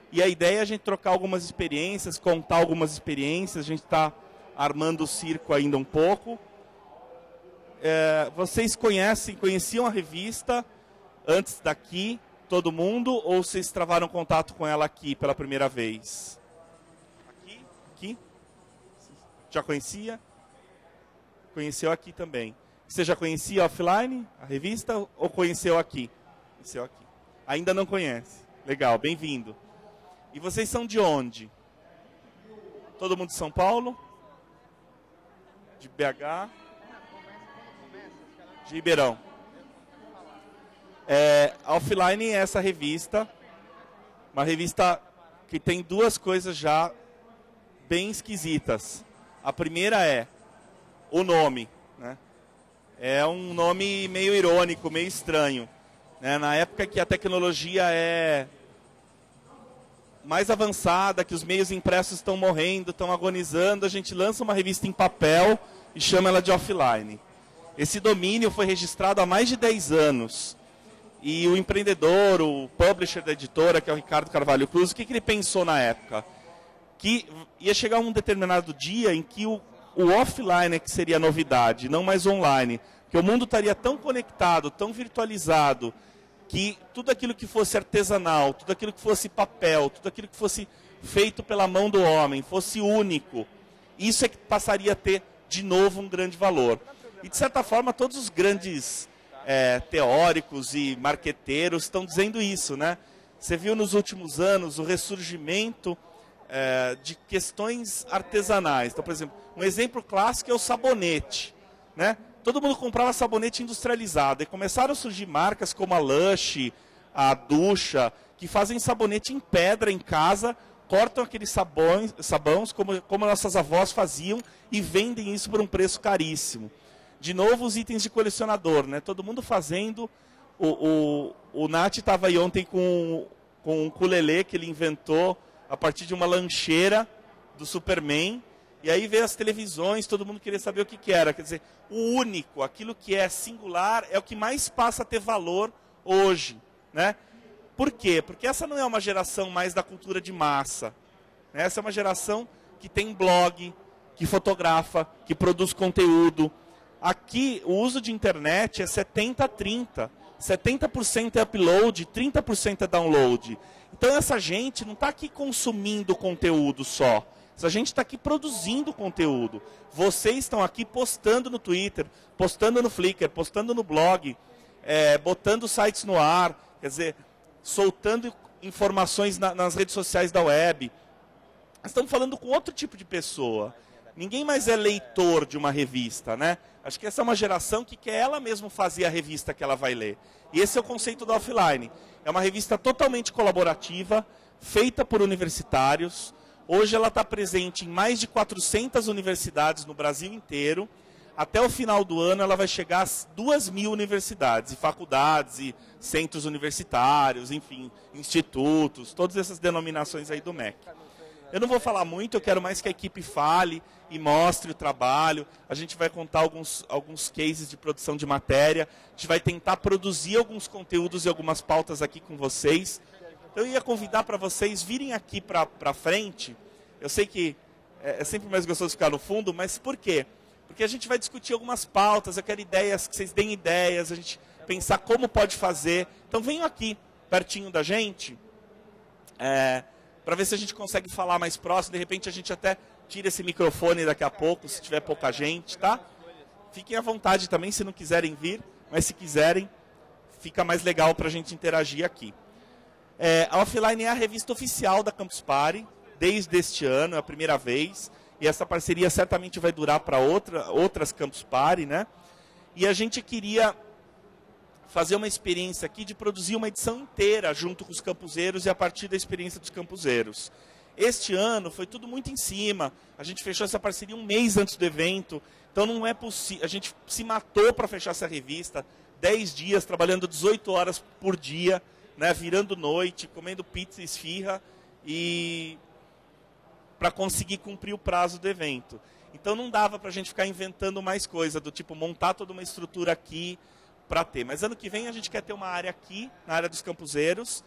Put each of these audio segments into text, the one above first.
E a ideia é a gente trocar algumas experiências, contar algumas experiências. A gente está armando o circo ainda um pouco. Vocês conheciam a revista antes daqui, todo mundo, ou vocês travaram contato com ela aqui pela primeira vez? Aqui? Já conhecia? Conheceu aqui também. Você já conhecia offline a revista ou conheceu aqui? Conheceu aqui. Ainda não conhece. Legal, bem-vindo. E vocês são de onde? Todo mundo de São Paulo? De BH? De Ribeirão. A Offline é essa revista, uma revista que tem duas coisas já bem esquisitas. A primeira é o nome, né? É um nome meio irônico, meio estranho, né? Na época que a tecnologia é mais avançada, que os meios impressos estão morrendo, estão agonizando, a gente lança uma revista em papel e chama ela de Offline. Esse domínio foi registrado há mais de 10 anos. E o empreendedor, o publisher da editora, que é o Ricardo Carvalho Cruz, o que ele pensou na época? Que ia chegar um determinado dia em que o offline é que seria a novidade, não mais online. Porque o mundo estaria tão conectado, tão virtualizado, que tudo aquilo que fosse artesanal, tudo aquilo que fosse papel, tudo aquilo que fosse feito pela mão do homem, fosse único, isso é que passaria a ter, de novo, um grande valor. E, de certa forma, todos os grandes teóricos e marqueteiros estão dizendo isso, né? Você viu nos últimos anos o ressurgimento de questões artesanais. Então, por exemplo, um exemplo clássico é o sabonete, né? Todo mundo comprava sabonete industrializado. E começaram a surgir marcas como a Lush, a Ducha, que fazem sabonete em pedra em casa, cortam aqueles sabões como nossas avós faziam e vendem isso por um preço caríssimo. De novo, os itens de colecionador, né? Todo mundo fazendo. O Nath estava aí ontem com um ukulele que ele inventou a partir de uma lancheira do Superman. E aí veio as televisões, todo mundo queria saber o que era. Quer dizer, o único, aquilo que é singular, é o que mais passa a ter valor hoje, né? Por quê? Porque essa não é uma geração mais da cultura de massa, né? Essa é uma geração que tem blog, que fotografa, que produz conteúdo. Aqui, o uso de internet é 70-30. 70% é upload, 30% é download. Então, essa gente não está aqui consumindo conteúdo só. Essa gente está aqui produzindo conteúdo. Vocês estão aqui postando no Twitter, postando no Flickr, postando no blog, botando sites no ar, quer dizer, soltando informações nas redes sociais da web. Nós estamos falando com outro tipo de pessoa. Ninguém mais é leitor de uma revista, né? Acho que essa é uma geração que quer ela mesma fazer a revista que ela vai ler. E esse é o conceito do Offline. É uma revista totalmente colaborativa, feita por universitários. Hoje ela está presente em mais de 400 universidades no Brasil inteiro. Até o final do ano ela vai chegar a 2.000 universidades, e faculdades, e centros universitários, enfim, institutos, todas essas denominações aí do MEC. Eu não vou falar muito, eu quero mais que a equipe fale e mostre o trabalho. A gente vai contar alguns cases de produção de matéria. A gente vai tentar produzir alguns conteúdos e algumas pautas aqui com vocês. Então, eu ia convidar para vocês virem aqui para frente. Eu sei que é sempre mais gostoso ficar no fundo, mas por quê? Porque a gente vai discutir algumas pautas, eu quero ideias, que vocês deem ideias, a gente pensar como pode fazer. Então, venham aqui, pertinho da gente, para ver se a gente consegue falar mais próximo. De repente, a gente até tira esse microfone daqui a pouco, se tiver pouca gente, tá? Fiquem à vontade também, se não quiserem vir, mas se quiserem, fica mais legal para a gente interagir aqui. A Offline é a revista oficial da Campus Party, desde este ano, é a primeira vez, e essa parceria certamente vai durar para outras Campus Party, né? E a gente queria fazer uma experiência aqui de produzir uma edição inteira junto com os campuseiros e a partir da experiência dos campuseiros. Este ano foi tudo muito em cima, a gente fechou essa parceria um mês antes do evento, então não é possível, a gente se matou para fechar essa revista, 10 dias, trabalhando 18 horas por dia, né, virando noite, comendo pizza e esfirra, e para conseguir cumprir o prazo do evento. Então não dava para a gente ficar inventando mais coisa, do tipo montar toda uma estrutura aqui para ter. Mas ano que vem a gente quer ter uma área aqui, na área dos campuseiros,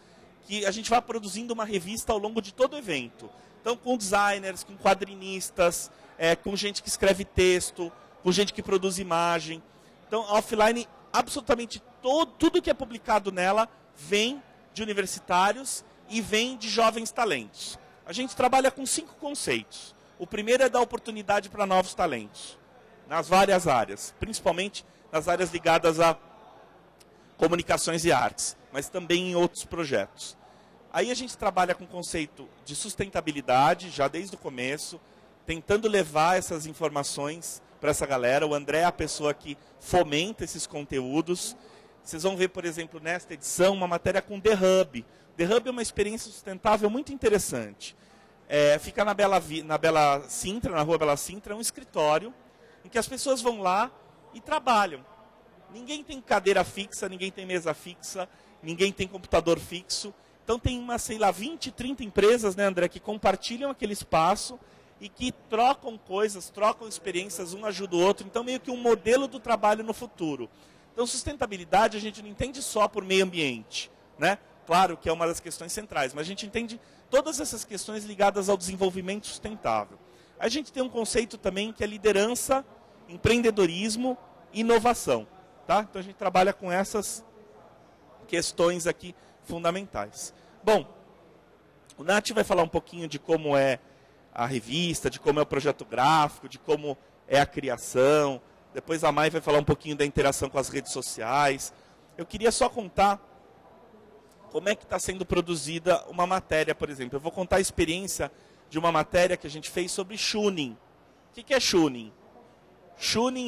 que a gente vai produzindo uma revista ao longo de todo o evento. Então, com designers, com quadrinistas, com gente que escreve texto, com gente que produz imagem. Então, a Offline, absolutamente tudo que é publicado nela vem de universitários e vem de jovens talentos. A gente trabalha com 5 conceitos. O primeiro é dar oportunidade para novos talentos, nas várias áreas, principalmente nas áreas ligadas a comunicações e artes, mas também em outros projetos. Aí a gente trabalha com o conceito de sustentabilidade, já desde o começo, tentando levar essas informações para essa galera. O André é a pessoa que fomenta esses conteúdos. Vocês vão ver, por exemplo, nesta edição, uma matéria com The Hub. The Hub é uma experiência sustentável muito interessante. Fica na Bela Sintra, na rua Bela Sintra, é um escritório em que as pessoas vão lá e trabalham. Ninguém tem cadeira fixa, ninguém tem mesa fixa, ninguém tem computador fixo. Então tem umas, sei lá, 20, 30 empresas, né, André, que compartilham aquele espaço e que trocam coisas, trocam experiências, um ajuda o outro. Então meio que um modelo do trabalho no futuro. Então sustentabilidade a gente não entende só por meio ambiente, né? Claro que é uma das questões centrais, mas a gente entende todas essas questões ligadas ao desenvolvimento sustentável. A gente tem um conceito também que é liderança, empreendedorismo e inovação. Tá? Então a gente trabalha com essas questões aqui fundamentais. Bom, o Nath vai falar um pouquinho de como é a revista, de como é o projeto gráfico, de como é a criação. Depois a Mai vai falar um pouquinho da interação com as redes sociais. Eu queria só contar como é que está sendo produzida uma matéria, por exemplo. Eu vou contar a experiência de uma matéria que a gente fez sobre tuning. O que é tuning? Tuning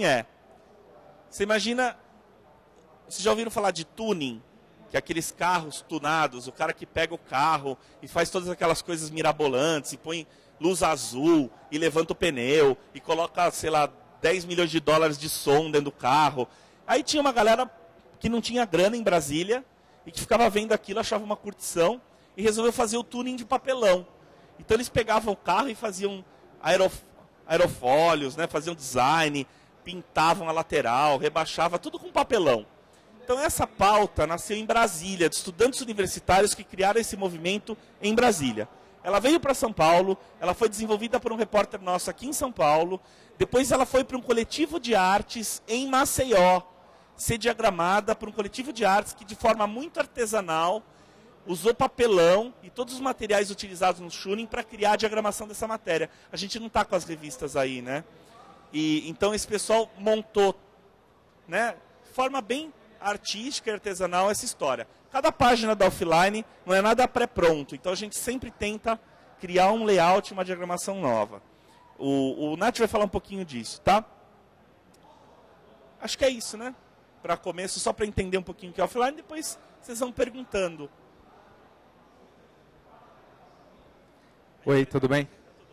você imagina, vocês já ouviram falar de tuning? Que é aqueles carros tunados, o cara que pega o carro e faz todas aquelas coisas mirabolantes, e põe luz azul, e levanta o pneu, e coloca, sei lá, 10 milhões de dólares de som dentro do carro. Aí tinha uma galera que não tinha grana em Brasília, e que ficava vendo aquilo, achava uma curtição, e resolveu fazer o tuning de papelão. Então eles pegavam o carro e faziam aerofólios, né, faziam design, pintavam a lateral, rebaixava, tudo com papelão. Então essa pauta nasceu em Brasília, de estudantes universitários que criaram esse movimento em Brasília. Ela veio para São Paulo, ela foi desenvolvida por um repórter nosso aqui em São Paulo, depois ela foi para um coletivo de artes em Maceió, ser diagramada por um coletivo de artes que de forma muito artesanal usou papelão e todos os materiais utilizados no tuning para criar a diagramação dessa matéria. A gente não está com as revistas aí, né? E então esse pessoal montou, né, de forma bem artística e artesanal essa história. Cada página da Offline não é nada pré-pronto, então a gente sempre tenta criar um layout, uma diagramação nova. O Nath vai falar um pouquinho disso, tá? Acho que é isso, né? Para começo, só para entender um pouquinho o que é Offline, depois vocês vão perguntando. Oi, tudo bem?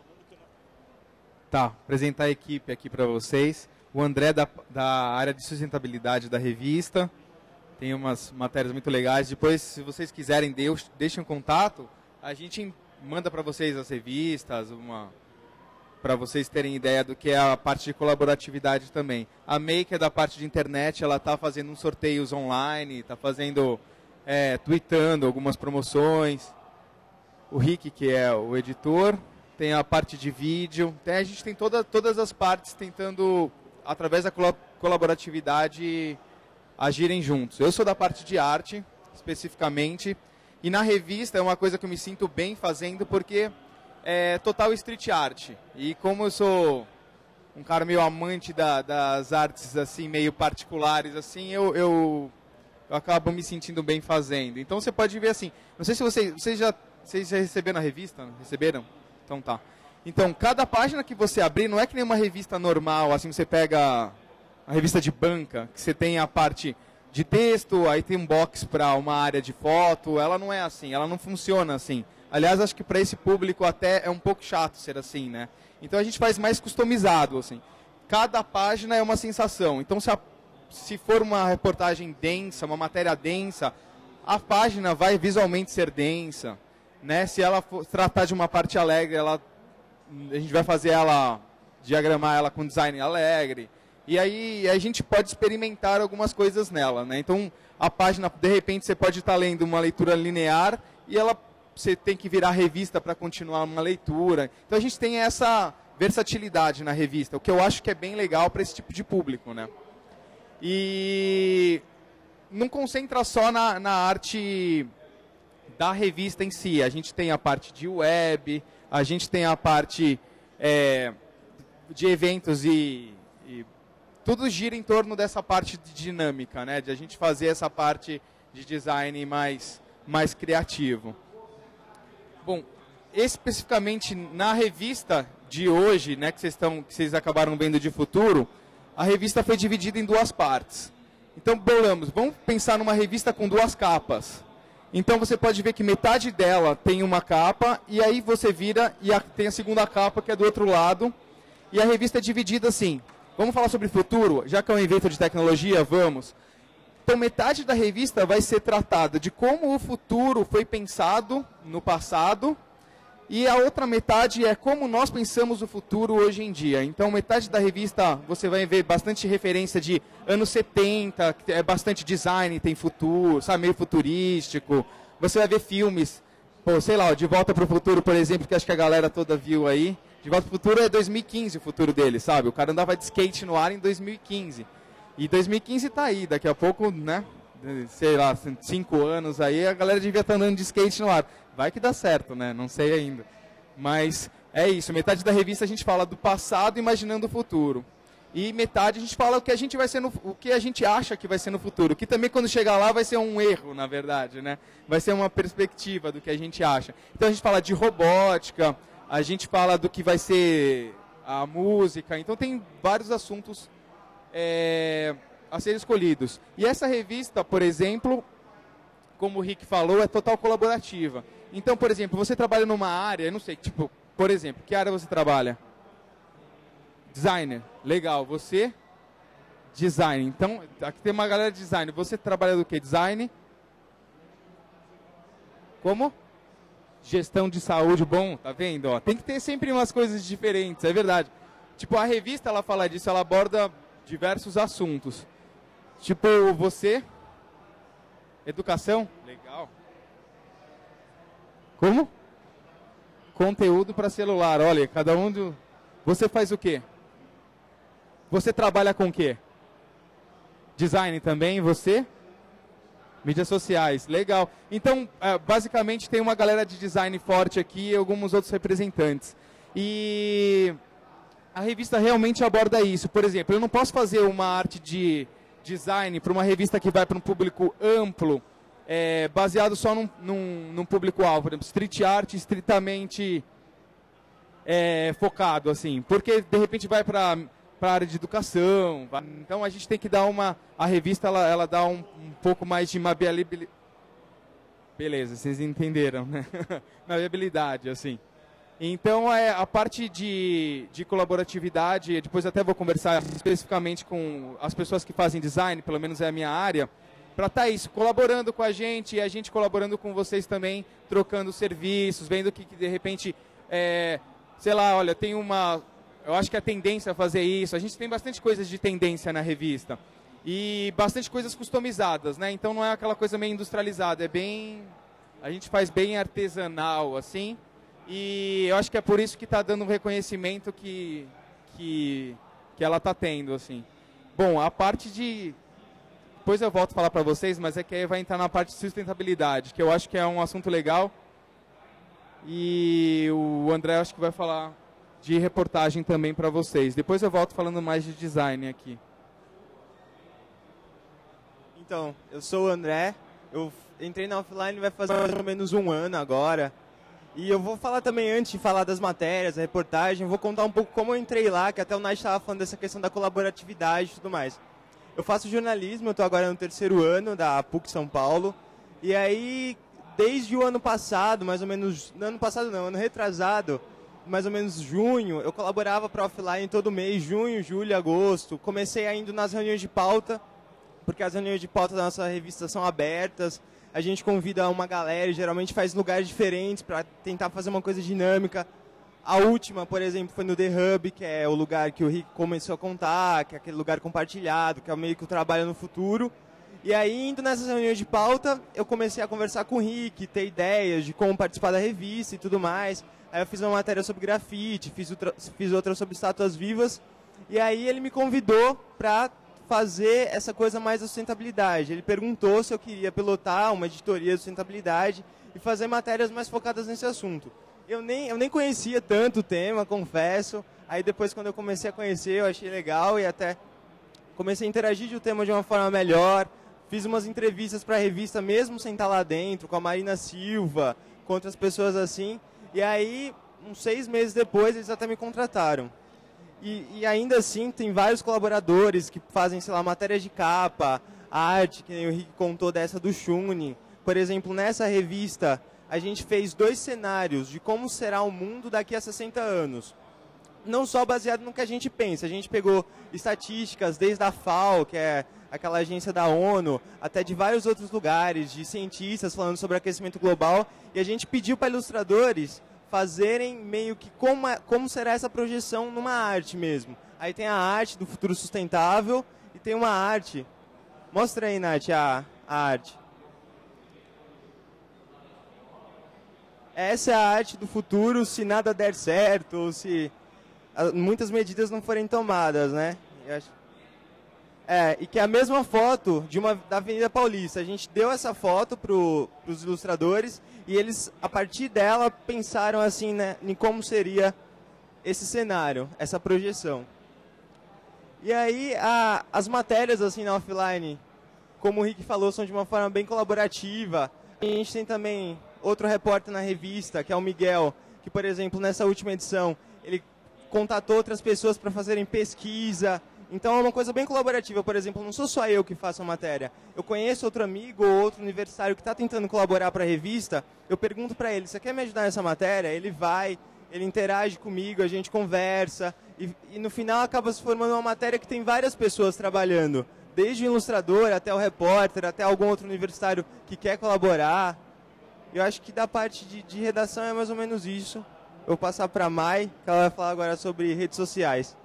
Tá, apresentar a equipe aqui para vocês. O André da área de sustentabilidade da revista. Tem umas matérias muito legais. Depois, se vocês quiserem, deixem um contato. A gente manda para vocês as revistas, para vocês terem ideia do que é a parte de colaboratividade também. A May, que é da parte de internet, ela está fazendo uns sorteios online, está fazendo, tweetando algumas promoções. O Rick, que é o editor, tem a parte de vídeo. A gente tem todas as partes tentando, através da colaboratividade, agirem juntos. Eu sou da parte de arte, especificamente, e na revista é uma coisa que eu me sinto bem fazendo, porque é total street art. E como eu sou um cara meio amante das artes assim, meio particulares, assim, eu acabo me sentindo bem fazendo. Então você pode ver assim, não sei se vocês já receberam a revista? Receberam? Então tá. Então, cada página que você abrir não é que nem uma revista normal, assim, você pega a revista de banca, que você tem a parte de texto, aí tem um box para uma área de foto, ela não é assim, ela não funciona assim. Aliás, acho que para esse público até é um pouco chato ser assim, né? Então a gente faz mais customizado, assim. Cada página é uma sensação. Então, se for uma reportagem densa, uma matéria densa, a página vai visualmente ser densa, né? Se ela for tratar de uma parte alegre, a gente vai fazer diagramar ela com design alegre. E aí a gente pode experimentar algumas coisas nela, né? Então, a página, de repente, você pode estar lendo uma leitura linear e você tem que virar revista para continuar uma leitura. Então a gente tem essa versatilidade na revista, o que eu acho que é bem legal para esse tipo de público, né? E não concentra só na arte da revista em si. A gente tem a parte de web, a gente tem a parte de eventos e tudo gira em torno dessa parte de dinâmica, né? De a gente fazer essa parte de design mais criativo. Bom, especificamente na revista de hoje, né, que vocês acabaram vendo de futuro, a revista foi dividida em duas partes. Então, vamos pensar numa revista com duas capas. Então, você pode ver que metade dela tem uma capa, e aí você vira e tem a segunda capa, que é do outro lado. E a revista é dividida assim. Vamos falar sobre futuro? Já que é um evento de tecnologia, vamos. Então, metade da revista vai ser tratada de como o futuro foi pensado no passado, e a outra metade é como nós pensamos o futuro hoje em dia. Então, metade da revista você vai ver bastante referência de anos 70, que é bastante design, tem futuro, sabe, meio futurístico. Você vai ver filmes, sei lá, De Volta para o Futuro, por exemplo, que acho que a galera toda viu aí. De Volta para o Futuro é 2015 o futuro dele, sabe? O cara andava de skate no ar em 2015. E 2015 está aí, daqui a pouco, né? Sei lá, 5 anos aí, a galera devia estar andando de skate no ar. Vai que dá certo, né? Não sei ainda. Mas é isso, metade da revista a gente fala do passado imaginando o futuro. E metade a gente fala o que a gente vai ser o que a gente acha que vai ser no futuro. Que também quando chegar lá vai ser um erro, na verdade, né? Vai ser uma perspectiva do que a gente acha. Então a gente fala de robótica, a gente fala do que vai ser a música. Então tem vários assuntos a serem escolhidos. E essa revista, por exemplo, como o Rick falou, é total colaborativa. Então, por exemplo, você trabalha numa área, eu não sei, tipo, por exemplo, que área você trabalha? Designer. Legal. Você? Design. Então, aqui tem uma galera de design. Você trabalha do quê? Design? Como? Gestão de saúde. Bom, tá vendo? Ó, tem que ter sempre umas coisas diferentes, é verdade. Tipo, a revista, ela fala disso, ela aborda diversos assuntos. Tipo, você... Educação? Legal. Como? Conteúdo para celular. Olha, cada um... Você faz o quê? Você trabalha com o quê? Design também, você? Mídias sociais, legal. Então, basicamente tem uma galera de design forte aqui e alguns outros representantes. E a revista realmente aborda isso. Por exemplo, eu não posso fazer uma arte de design para uma revista que vai para um público amplo, baseado só num público-alvo. Por exemplo, street art estritamente focado, assim. Porque, de repente, vai para a área de educação. Então, a gente tem que dar a revista, ela dá um pouco mais de maleabilidade. Beleza, vocês entenderam, né? Maleabilidade, assim. Então, a parte de colaboratividade, depois até vou conversar especificamente com as pessoas que fazem design, pelo menos é a minha área, para estar isso, colaborando com a gente, e a gente colaborando com vocês também, trocando serviços, vendo que de repente, sei lá, olha, tem eu acho que a tendência a fazer isso, a gente tem bastante coisas de tendência na revista, e bastante coisas customizadas, né? Então não é aquela coisa meio industrializada, a gente faz bem artesanal, assim, e eu acho que é por isso que está dando um reconhecimento que ela está tendo, assim. Bom, a parte de... Depois eu volto a falar para vocês, mas é que aí vai entrar na parte de sustentabilidade, que eu acho que é um assunto legal. E o André acho que vai falar de reportagem também para vocês. Depois eu volto falando mais de design aqui. Então, eu sou o André, eu entrei na Offline vai fazer mais ou menos um ano agora. E eu vou falar também, antes de falar das matérias, da reportagem, vou contar um pouco como eu entrei lá, que até o Nath estava falando dessa questão da colaboratividade e tudo mais. Eu faço jornalismo, eu estou agora no 3º ano da PUC São Paulo. E aí, desde o ano passado, mais ou menos, não ano passado não, ano retrasado, mais ou menos junho, eu colaborava para Offline todo mês, junho, julho, agosto. Comecei indo nas reuniões de pauta, porque as reuniões de pauta da nossa revista são abertas. A gente convida uma galera, geralmente faz em lugares diferentes para tentar fazer uma coisa dinâmica. A última, por exemplo, foi no The Hub, que é o lugar que o Rick começou a contar, que é aquele lugar compartilhado, que é meio que o trabalho no futuro. E aí, indo nessas reuniões de pauta, eu comecei a conversar com o Rick, ter ideias de como participar da revista e tudo mais. Aí eu fiz uma matéria sobre grafite, fiz outra sobre estátuas vivas. E aí ele me convidou para fazer essa coisa mais da sustentabilidade. Ele perguntou se eu queria pilotar uma editoria de sustentabilidade e fazer matérias mais focadas nesse assunto. Eu nem conhecia tanto o tema, confesso. Aí depois, quando eu comecei a conhecer, eu achei legal e até comecei a interagir com o tema de uma forma melhor. Fiz umas entrevistas para a revista, mesmo sem estar lá dentro, com a Marina Silva, com outras pessoas assim. E aí, uns 6 meses depois, eles até me contrataram. E ainda assim, tem vários colaboradores que fazem, sei lá, matérias de capa, arte, que nem o Rick contou dessa do Shuni. Por exemplo, nessa revista, a gente fez 2 cenários de como será o mundo daqui a 60 anos. Não só baseado no que a gente pensa. A gente pegou estatísticas desde a FAO, que é aquela agência da ONU, até de vários outros lugares, de cientistas falando sobre aquecimento global. E a gente pediu para ilustradores fazerem meio que como será essa projeção numa arte mesmo. Aí tem a arte do futuro sustentável e tem uma arte. Mostra aí, Nath, a arte. Essa é a arte do futuro se nada der certo ou se muitas medidas não forem tomadas, né? E que é a mesma foto da Avenida Paulista. A gente deu essa foto para os ilustradores e eles, a partir dela, pensaram assim, né, em como seria esse cenário, essa projeção. E aí, as matérias assim na offline, como o Rick falou, são de uma forma bem colaborativa. A gente tem também outro repórter na revista, que é o Miguel, que, por exemplo, nessa última edição, ele contatou outras pessoas para fazerem pesquisa. Então é uma coisa bem colaborativa. Por exemplo, não sou só eu que faço a matéria. Eu conheço outro amigo ou outro universitário que está tentando colaborar para a revista. Eu pergunto para ele, você quer me ajudar nessa matéria? Ele vai, ele interage comigo, a gente conversa. E no final acaba se formando uma matéria que tem várias pessoas trabalhando. Desde o ilustrador até o repórter, até algum outro universitário que quer colaborar. Eu acho que da parte de redação é mais ou menos isso. Eu vou passar para a Mai, que ela vai falar agora sobre redes sociais.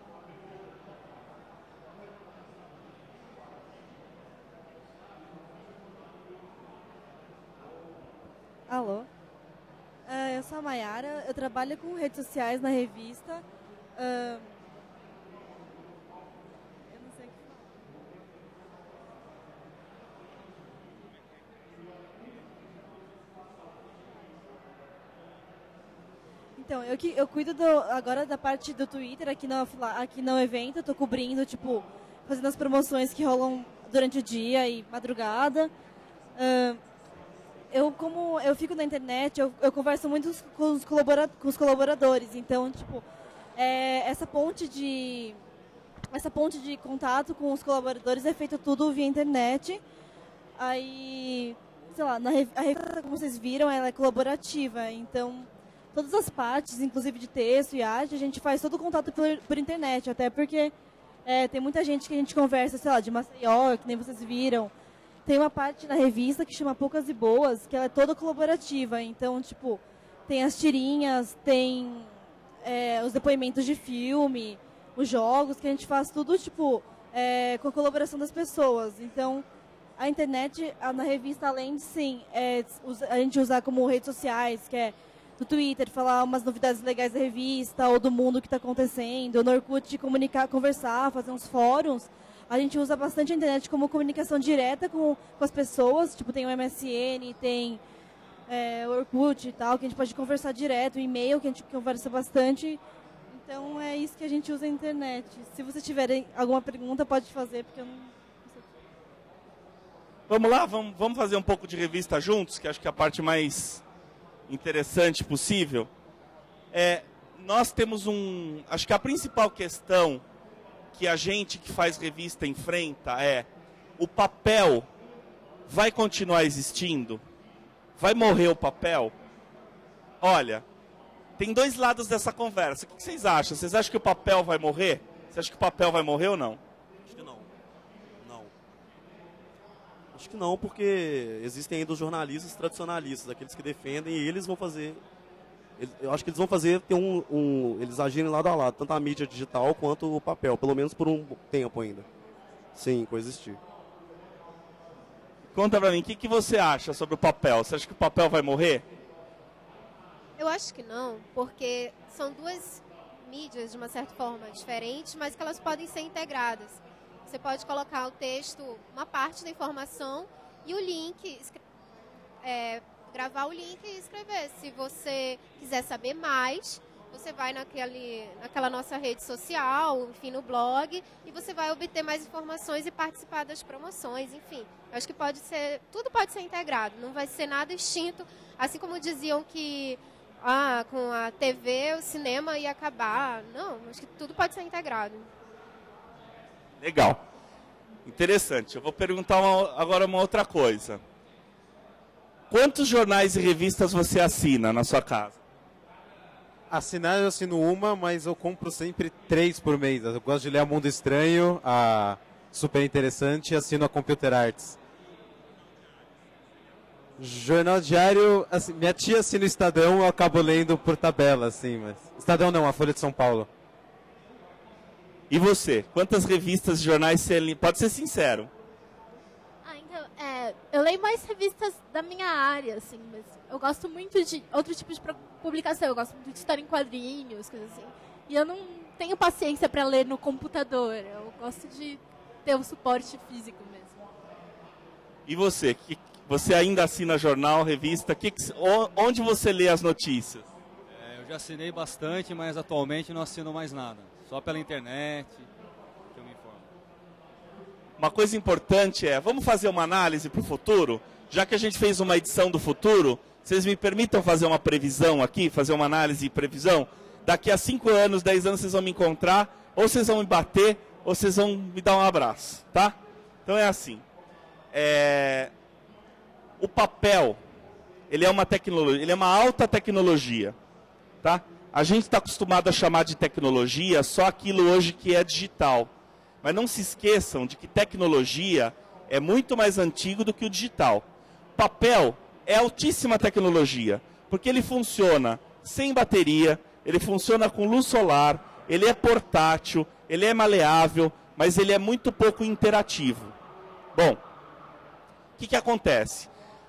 Alô? Eu sou a Mayara, eu trabalho com redes sociais na revista. Eu não sei o que falar. Então, eu cuido agora da parte do Twitter aqui no evento. Eu tô cobrindo, tipo, fazendo as promoções que rolam durante o dia e madrugada. Como eu fico na internet, eu converso muito com os colaboradores. Então, tipo, essa ponte de contato com os colaboradores é feito tudo via internet. Aí, sei lá, a revista, como vocês viram, ela é colaborativa. Então, todas as partes, inclusive de texto e arte, a gente faz todo o contato por internet. Até porque tem muita gente que a gente conversa, sei lá, de Maceió, que nem vocês viram. Tem uma parte na revista que chama Poucas e Boas, que ela é toda colaborativa. Então, tipo, tem as tirinhas, tem os depoimentos de filme, os jogos, que a gente faz tudo, tipo, com a colaboração das pessoas. Então, a internet, na revista, além de, sim, a gente usar como redes sociais, que é do Twitter, falar umas novidades legais da revista, ou do mundo que está acontecendo, no Orkut, comunicar, conversar, fazer uns fóruns. A gente usa bastante a internet como comunicação direta com as pessoas. Tipo, tem o MSN, tem o Orkut e tal, que a gente pode conversar direto, o e-mail, que a gente conversa bastante. Então, é isso que a gente usa a internet. Se vocês tiverem alguma pergunta, pode fazer, porque eu não sei. Vamos lá? Vamos fazer um pouco de revista juntos, que acho que é a parte mais interessante possível. Nós temos acho que a principal questão que a gente que faz revista enfrenta é: o papel vai continuar existindo? Vai morrer o papel? Olha, tem 2 lados dessa conversa. O que vocês acham? Vocês acham que o papel vai morrer? Você acha que o papel vai morrer ou não? Acho que não. Não. Acho que não, porque existem ainda os jornalistas tradicionalistas, aqueles que defendem, e eles vão fazer... Eu acho que eles vão fazer eles agirem lado a lado, tanto a mídia digital quanto o papel, pelo menos por um tempo ainda. Sim, coexistir. Conta pra mim, o que você acha sobre o papel? Você acha que o papel vai morrer? Eu acho que não, porque são duas mídias, de uma certa forma, diferentes, mas que elas podem ser integradas. Você pode colocar o texto, uma parte da informação, e o link, gravar o link e escrever. Se você quiser saber mais, você vai naquela nossa rede social, enfim, no blog, e você vai obter mais informações e participar das promoções, enfim. Eu acho que tudo pode ser integrado, não vai ser nada extinto, assim como diziam que com a TV o cinema ia acabar. Não, acho que tudo pode ser integrado. Legal. Interessante. Eu vou perguntar agora uma outra coisa. Quantos jornais e revistas você assina na sua casa? Assinar eu assino uma, mas eu compro sempre 3 por mês. Eu gosto de ler a Mundo Estranho, a Super Interessante, e assino a Computer Arts. Jornal diário, assim, minha tia assina o Estadão, eu acabo lendo por tabela, assim, mas... Estadão não, a Folha de São Paulo. E você? Quantas revistas e jornais você lê? Pode ser sincero. Então, eu leio mais revistas da minha área, assim, mas eu gosto muito de outros tipos de publicação. Eu gosto muito de história em quadrinhos, coisas assim. E eu não tenho paciência para ler no computador. Eu gosto de ter um suporte físico mesmo. E você? Você ainda assina jornal, revista? Onde você lê as notícias? Eu já assinei bastante, mas atualmente não assino mais nada. Só pela internet que eu me informo. Uma coisa importante vamos fazer uma análise para o futuro? Já que a gente fez uma edição do futuro, vocês me permitam fazer uma previsão aqui, fazer uma análise e previsão? Daqui a 5 anos, 10 anos, vocês vão me encontrar, ou vocês vão me bater, ou vocês vão me dar um abraço, tá? Então é assim. O papel, ele é uma tecnologia, ele é uma alta tecnologia, tá? A gente está acostumado a chamar de tecnologia só aquilo hoje que é digital. Mas não se esqueçam de que tecnologia é muito mais antigo do que o digital. Papel é altíssima tecnologia, porque ele funciona sem bateria, ele funciona com luz solar, ele é portátil, ele é maleável, mas ele é muito pouco interativo. Bom, o que acontece?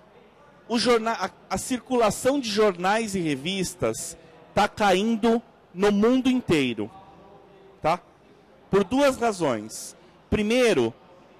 A circulação de jornais e revistas está caindo no mundo inteiro, tá? Por 2 razões. Primeiro,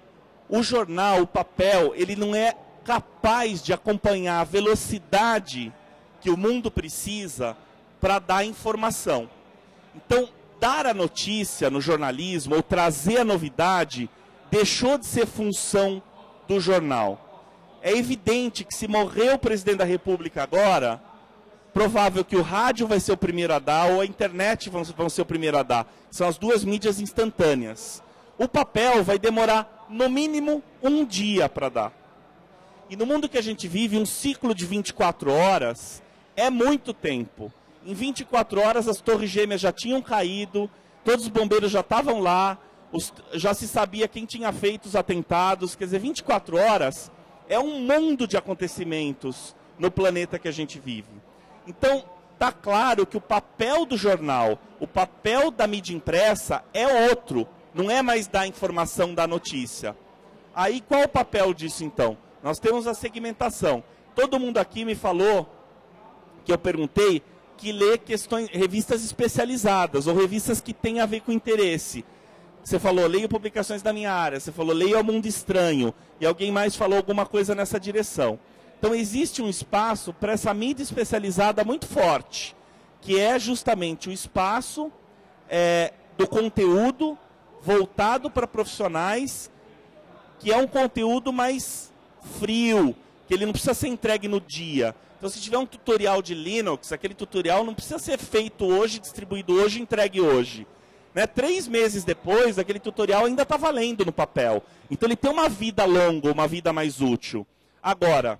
o jornal, o papel, ele não é capaz de acompanhar a velocidade que o mundo precisa para dar informação. Então, dar a notícia no jornalismo ou trazer a novidade deixou de ser função do jornal. É evidente que se morrer o presidente da República agora, provável que o rádio vai ser o primeiro a dar ou a internet vão ser o primeiro a dar. São as 2 mídias instantâneas. O papel vai demorar, no mínimo, 1 dia para dar. E no mundo que a gente vive, um ciclo de 24 horas é muito tempo. Em 24 horas as torres gêmeas já tinham caído, todos os bombeiros já estavam lá, já se sabia quem tinha feito os atentados. Quer dizer, 24 horas é um mundo de acontecimentos no planeta que a gente vive. Então, está claro que o papel do jornal, o papel da mídia impressa é outro, não é mais dar informação da notícia. Aí, qual é o papel disso, então? Nós temos a segmentação. Todo mundo aqui me falou, que eu perguntei, que lê revistas especializadas, ou revistas que têm a ver com interesse. Você falou, leio publicações da minha área. Você falou, leio O Mundo Estranho. E alguém mais falou alguma coisa nessa direção. Então, existe um espaço para essa mídia especializada muito forte, que é justamente o espaço do conteúdo voltado para profissionais, que é um conteúdo mais frio, que ele não precisa ser entregue no dia. Então, se tiver um tutorial de Linux, aquele tutorial não precisa ser feito hoje, distribuído hoje, entregue hoje. 3 meses depois, aquele tutorial ainda está valendo no papel. Então, ele tem uma vida longa, uma vida mais útil. Agora,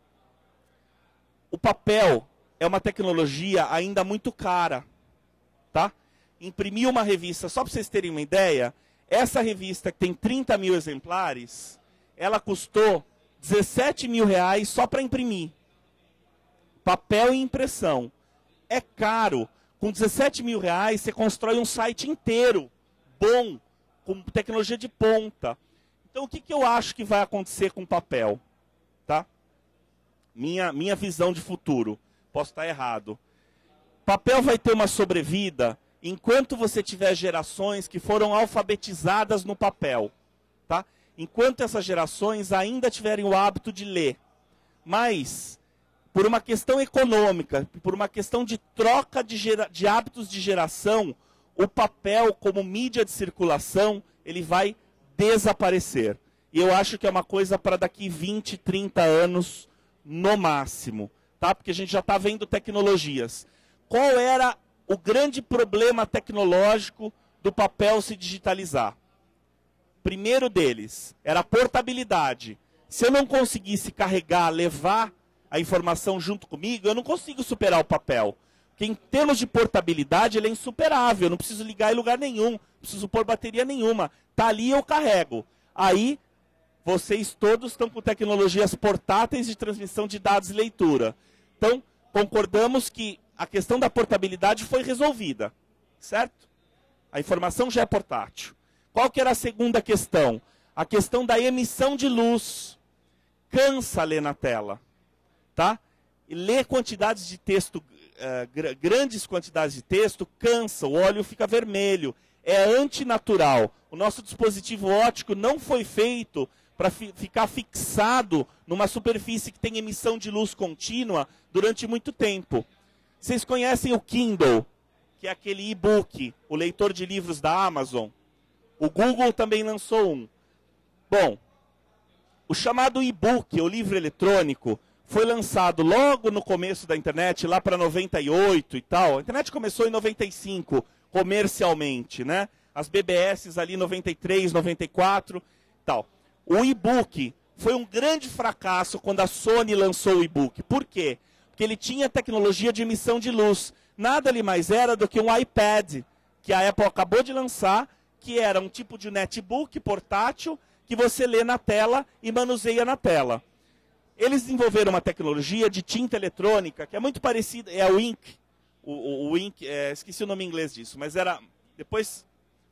o papel é uma tecnologia ainda muito cara, tá? Imprimir uma revista, só para vocês terem uma ideia, essa revista que tem 30 mil exemplares, ela custou 17 mil reais só para imprimir. Papel e impressão. É caro. Com 17 mil reais, você constrói um site inteiro, bom, com tecnologia de ponta. Então, o que eu acho que vai acontecer com o papel? minha visão de futuro, posso estar errado. Papel vai ter uma sobrevida enquanto você tiver gerações que foram alfabetizadas no papel, tá? Enquanto essas gerações ainda tiverem o hábito de ler. Mas, por uma questão econômica, por uma questão de troca de hábitos de geração, o papel como mídia de circulação, ele vai desaparecer. E eu acho que é uma coisa para daqui 20, 30 anos no máximo, tá? Porque a gente já está vendo tecnologias. Qual era o grande problema tecnológico do papel se digitalizar? Primeiro deles era a portabilidade. Se eu não conseguisse carregar, levar a informação junto comigo, eu não consigo superar o papel. Porque em termos de portabilidade, ele é insuperável. Eu não preciso ligar em lugar nenhum, não preciso pôr bateria nenhuma. Está ali, eu carrego. Aí, vocês todos estão com tecnologias portáteis de transmissão de dados e leitura. Então, concordamos que a questão da portabilidade foi resolvida, certo? A informação já é portátil. Qual que era a segunda questão? A questão da emissão de luz. Cansa ler na tela, tá? E ler quantidades de texto, grandes quantidades de texto, cansa, o olho fica vermelho. É antinatural. O nosso dispositivo óptico não foi feito para ficar fixado numa superfície que tem emissão de luz contínua durante muito tempo. Vocês conhecem o Kindle, que é aquele e-book, o leitor de livros da Amazon? O Google também lançou um. Bom, o chamado e-book, o livro eletrônico, foi lançado logo no começo da internet, lá para 98 e tal. A internet começou em 95, comercialmente, né? As BBS ali 93, 94 e tal. O e-book foi um grande fracasso quando a Sony lançou o e-book. Por quê? Porque ele tinha tecnologia de emissão de luz. Nada ali mais era do que um iPad, que a Apple acabou de lançar, que era um tipo de netbook portátil, que você lê na tela e manuseia na tela. Eles desenvolveram uma tecnologia de tinta eletrônica, que é muito parecida, é o Ink. O Ink, esqueci o nome em inglês disso, mas era... Depois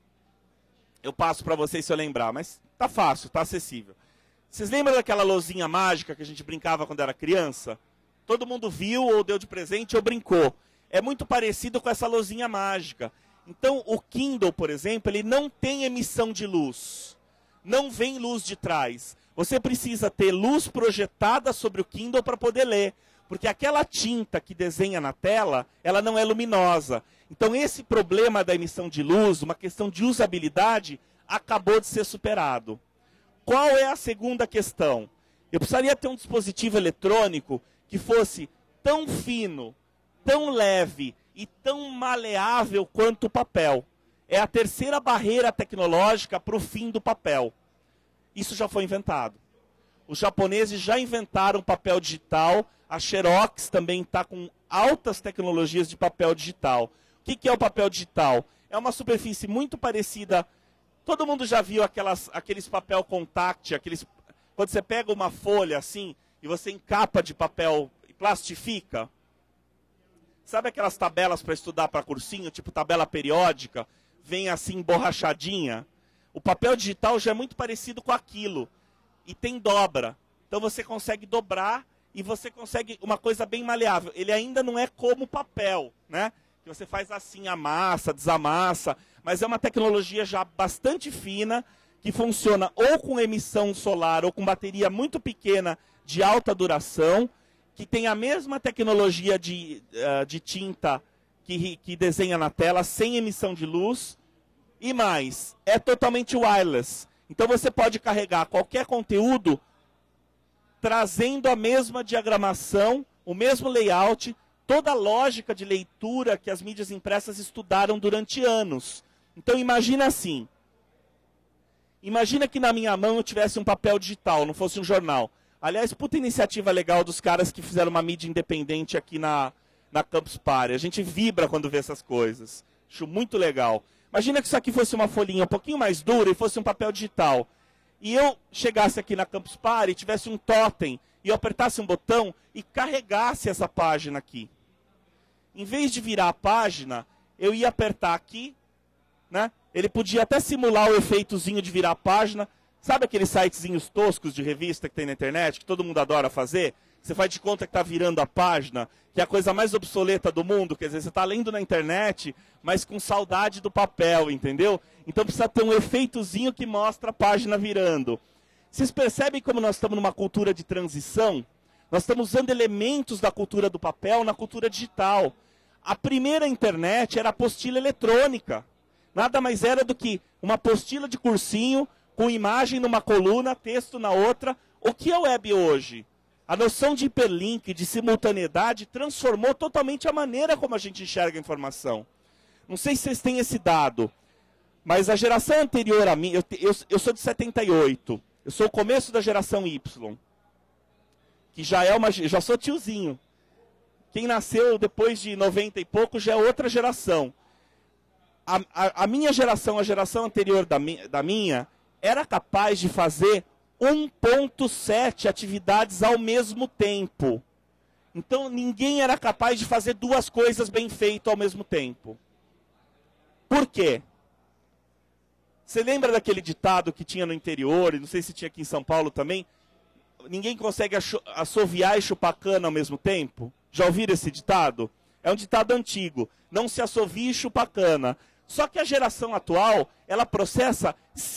eu passo para vocês se eu lembrar, mas tá fácil, tá acessível. Vocês lembram daquela lousinha mágica que a gente brincava quando era criança? Todo mundo viu, ou deu de presente, ou brincou. É muito parecido com essa lousinha mágica. Então, o Kindle, por exemplo, ele não tem emissão de luz. Não vem luz de trás. Você precisa ter luz projetada sobre o Kindle para poder ler. Porque aquela tinta que desenha na tela, ela não é luminosa. Então, esse problema da emissão de luz, uma questão de usabilidade, acabou de ser superado. Qual é a segunda questão? Eu precisaria ter um dispositivo eletrônico que fosse tão fino, tão leve e tão maleável quanto o papel. É a terceira barreira tecnológica para o fim do papel. Isso já foi inventado. Os japoneses já inventaram papel digital. A Xerox também está com altas tecnologias de papel digital. O que é o papel digital? É uma superfície muito parecida. Todo mundo já viu aqueles papel contact, quando você pega uma folha assim e você encapa de papel e plastifica? Sabe aquelas tabelas para estudar para cursinho, tipo tabela periódica? Vem assim emborrachadinha. O papel digital já é muito parecido com aquilo. E tem dobra. Então você consegue dobrar e você consegue uma coisa bem maleável. Ele ainda não é como papel, né? Que você faz assim, amassa, desamassa. Mas é uma tecnologia já bastante fina, que funciona ou com emissão solar ou com bateria muito pequena de alta duração, que tem a mesma tecnologia de tinta que desenha na tela, sem emissão de luz. E mais, é totalmente wireless. Então você pode carregar qualquer conteúdo trazendo a mesma diagramação, o mesmo layout, toda a lógica de leitura que as mídias impressas estudaram durante anos. Então imagina assim. Imagina que na minha mão eu tivesse um papel digital, não fosse um jornal. Aliás, puta iniciativa legal dos caras que fizeram uma mídia independente aqui na Campus Party. A gente vibra quando vê essas coisas. Acho muito legal. Imagina que isso aqui fosse uma folhinha um pouquinho mais dura e fosse um papel digital. E eu chegasse aqui na Campus Party, tivesse um totem, e eu apertasse um botão e carregasse essa página aqui. Em vez de virar a página, eu ia apertar aqui, né? Ele podia até simular o efeitozinho de virar a página. Sabe aqueles sitezinhos toscos de revista que tem na internet, que todo mundo adora fazer? Você faz de conta que está virando a página, que é a coisa mais obsoleta do mundo. Quer dizer, você está lendo na internet, mas com saudade do papel, entendeu? Então precisa ter um efeitozinho que mostra a página virando. Vocês percebem como nós estamos numa cultura de transição? Nós estamos usando elementos da cultura do papel na cultura digital. A primeira internet era a apostila eletrônica. Nada mais era do que uma apostila de cursinho, com imagem numa coluna, texto na outra. O que é o web hoje? A noção de hiperlink, de simultaneidade, transformou totalmente a maneira como a gente enxerga a informação. Não sei se vocês têm esse dado, mas a geração anterior a mim, eu sou de 78, eu sou o começo da geração Y, que já sou tiozinho. Quem nasceu depois de 90 e pouco já é outra geração. A minha geração, a geração anterior da minha, era capaz de fazer 1.7 atividades ao mesmo tempo. Então, ninguém era capaz de fazer duas coisas bem feitas ao mesmo tempo. Por quê? Você lembra daquele ditado que tinha no interior, e não sei se tinha aqui em São Paulo também? Ninguém consegue assoviar e chupar cana ao mesmo tempo? Já ouviram esse ditado? É um ditado antigo. Não se assovia e chupa cana. Só que a geração atual, ela processa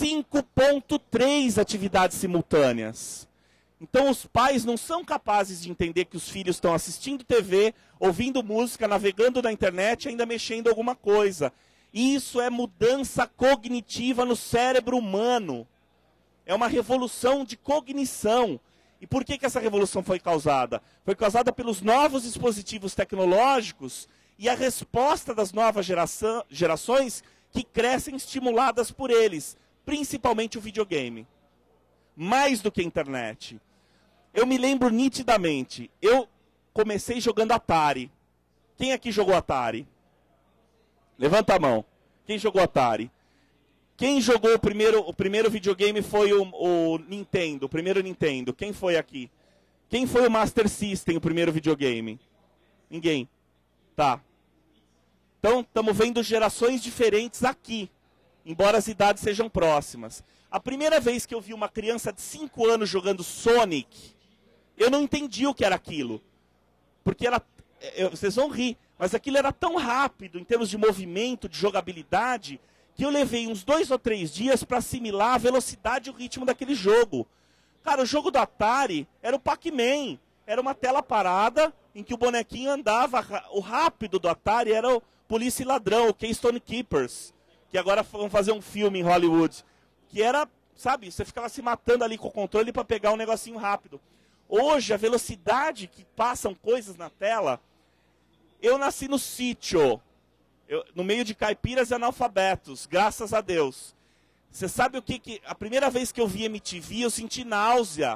5.3 atividades simultâneas. Então os pais não são capazes de entender que os filhos estão assistindo TV, ouvindo música, navegando na internet e ainda mexendo alguma coisa. Isso é mudança cognitiva no cérebro humano. É uma revolução de cognição. E por que essa revolução foi causada? Foi causada pelos novos dispositivos tecnológicos e a resposta das novas gerações que crescem estimuladas por eles, principalmente o videogame. Mais do que a internet. Eu me lembro nitidamente, eu comecei jogando Atari. Quem aqui jogou Atari? Levanta a mão. Quem jogou Atari? Quem jogou o primeiro videogame foi o Nintendo, o primeiro Nintendo. Quem foi aqui? Quem foi o Master System, o primeiro videogame? Ninguém. Tá. Então, estamos vendo gerações diferentes aqui, embora as idades sejam próximas. A primeira vez que eu vi uma criança de 5 anos jogando Sonic, eu não entendi o que era aquilo. Porque vocês vão rir, mas aquilo era tão rápido em termos de movimento, de jogabilidade, que eu levei uns 2 ou 3 dias para assimilar a velocidade e o ritmo daquele jogo. Cara, o jogo do Atari era o Pac-Man. Era uma tela parada em que o bonequinho andava. O rápido do Atari era o Polícia e Ladrão, o Keystone Keepers, que agora vão fazer um filme em Hollywood. Que era, sabe, você ficava se matando ali com o controle para pegar um negocinho rápido. Hoje, a velocidade que passam coisas na tela... Eu nasci no sítio, no meio de caipiras e analfabetos, graças a Deus. Você sabe o que... A primeira vez que eu vi MTV, eu senti náusea.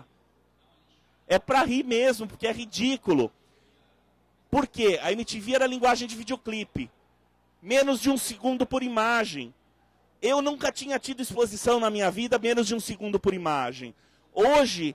É pra rir mesmo, porque é ridículo. Por quê? A MTV era linguagem de videoclipe. Menos de 1 segundo por imagem. Eu nunca tinha tido exposição na minha vida menos de 1 segundo por imagem. Hoje,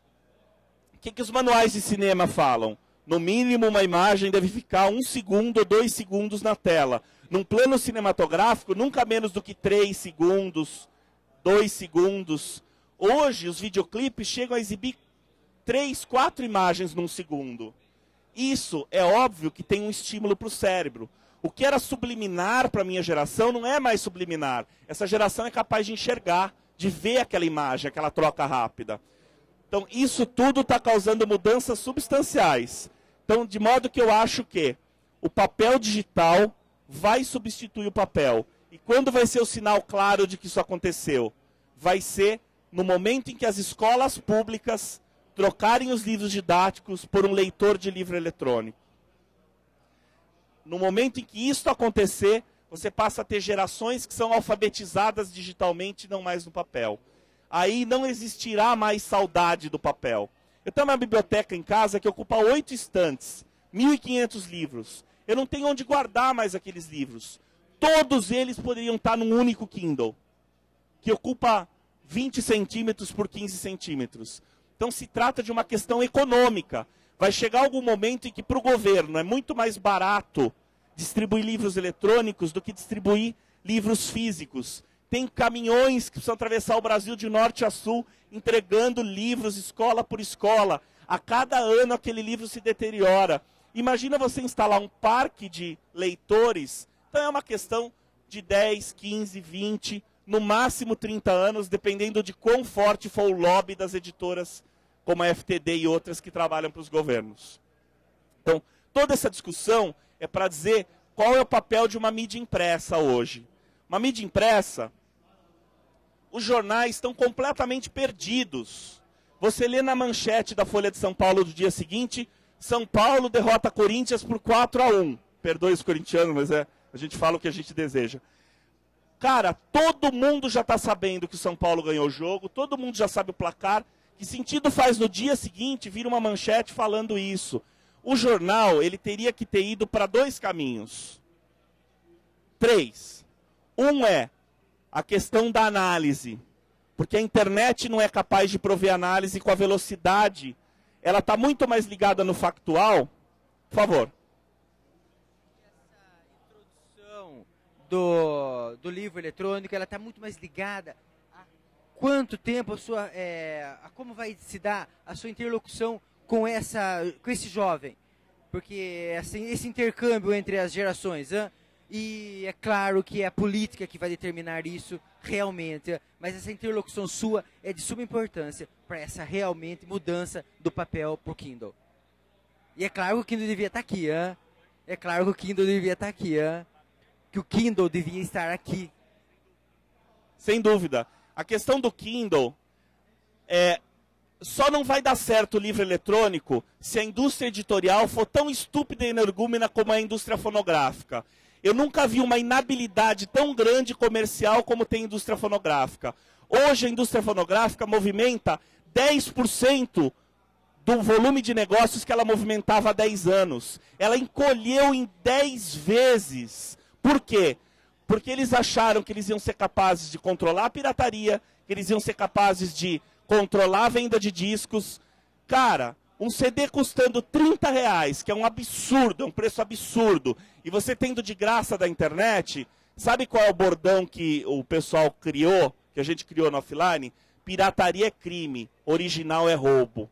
o que os manuais de cinema falam? No mínimo, uma imagem deve ficar 1 segundo ou 2 segundos na tela. Num plano cinematográfico, nunca menos do que 3 segundos, 2 segundos. Hoje, os videoclipes chegam a exibir 3, 4 imagens num segundo. Isso, é óbvio que tem um estímulo para o cérebro. O que era subliminar para a minha geração não é mais subliminar. Essa geração é capaz de enxergar, de ver aquela imagem, aquela troca rápida. Então, isso tudo está causando mudanças substanciais. Então, de modo que eu acho que o papel digital vai substituir o papel. E quando vai ser o sinal claro de que isso aconteceu? Vai ser no momento em que as escolas públicas trocarem os livros didáticos por um leitor de livro eletrônico. No momento em que isso acontecer, você passa a ter gerações que são alfabetizadas digitalmente e não mais no papel. Aí não existirá mais saudade do papel. Eu tenho uma biblioteca em casa que ocupa 8 estantes, 1.500 livros. Eu não tenho onde guardar mais aqueles livros. Todos eles poderiam estar num único Kindle, que ocupa 20 centímetros por 15 centímetros. Então se trata de uma questão econômica. Vai chegar algum momento em que para o governo é muito mais barato distribuir livros eletrônicos do que distribuir livros físicos. tem caminhões que precisam atravessar o Brasil de norte a sul, entregando livros escola por escola. A cada ano aquele livro se deteriora. Imagina você instalar um parque de leitores, então é uma questão de 10, 15, 20, no máximo 30 anos, dependendo de quão forte for o lobby das editoras, como a FTD e outras que trabalham para os governos. Então, toda essa discussão é para dizer qual é o papel de uma mídia impressa hoje. Uma mídia impressa, os jornais estão completamente perdidos. Você lê na manchete da Folha de São Paulo do dia seguinte, São Paulo derrota Corinthians por 4-1. Perdoe os corintianos, mas a gente fala o que a gente deseja. Cara, todo mundo já está sabendo que o São Paulo ganhou o jogo, todo mundo já sabe o placar. Que sentido faz no dia seguinte vir uma manchete falando isso? O jornal, ele teria que ter ido para 2 caminhos. 3. Um é a questão da análise. Porque a internet não é capaz de prover análise com a velocidade. Ela está muito mais ligada no factual. Por favor. Do livro eletrônico, ela está muito mais ligada a quanto tempo a como vai se dar a sua interlocução com esse jovem, porque assim, esse intercâmbio entre as gerações, e é claro que é a política que vai determinar isso realmente, mas essa interlocução sua é de suma importância para essa realmente mudança do papel para o Kindle. E é claro que o Kindle devia estar aqui, é claro que o Kindle devia estar aqui, que o Kindle devia estar aqui. Sem dúvida. A questão do Kindle só não vai dar certo o livro eletrônico se a indústria editorial for tão estúpida e energúmena como a indústria fonográfica. Eu nunca vi uma inabilidade tão grande comercial como tem a indústria fonográfica. Hoje a indústria fonográfica movimenta 10% do volume de negócios que ela movimentava há 10 anos. Ela encolheu em 10 vezes. Por quê? Porque eles acharam que eles iam ser capazes de controlar a pirataria, que eles iam ser capazes de controlar a venda de discos. Cara, um CD custando R$30, que é um absurdo, é um preço absurdo, e você tendo de graça da internet, sabe qual é o bordão que o pessoal criou, que a gente criou no offline? Pirataria é crime, original é roubo.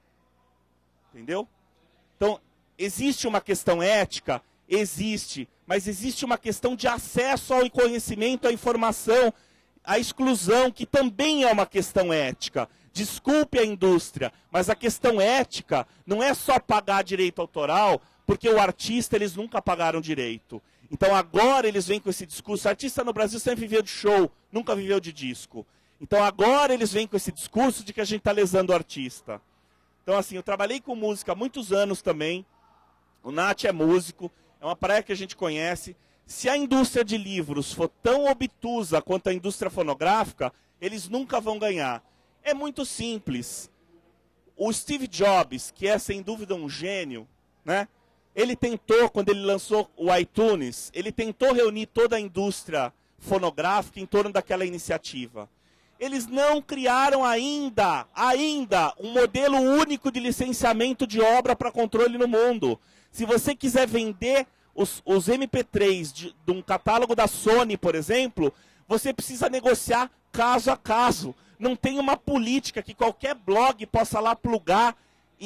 Entendeu? Então, existe uma questão ética? Existe. Mas existe uma questão de acesso ao conhecimento, à informação, à exclusão, que também é uma questão ética. Desculpe a indústria, mas a questão ética não é só pagar direito autoral, porque o artista eles nunca pagaram direito. Então agora eles vêm com esse discurso. O artista no Brasil sempre viveu de show, nunca viveu de disco. Então agora eles vêm com esse discurso de que a gente está lesando o artista. Então assim, eu trabalhei com música há muitos anos também. O Nath é músico. É uma praia que a gente conhece. Se a indústria de livros for tão obtusa quanto a indústria fonográfica, eles nunca vão ganhar. É muito simples. O Steve Jobs, que é sem dúvida um gênio, né? Ele tentou, quando ele lançou o iTunes, ele tentou reunir toda a indústria fonográfica em torno daquela iniciativa. Eles não criaram ainda um modelo único de licenciamento de obra para controle no mundo. Se você quiser vender os MP3 de um catálogo da Sony, por exemplo, você precisa negociar caso a caso. Não tem uma política que qualquer blog possa lá plugar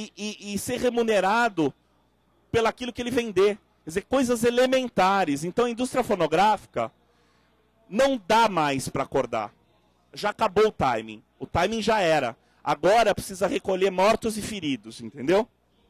e ser remunerado pelaquilo que ele vender. Quer dizer, coisas elementares. Então a indústria fonográfica não dá mais para acordar. Já acabou o timing. O timing já era. Agora precisa recolher mortos e feridos, entendeu?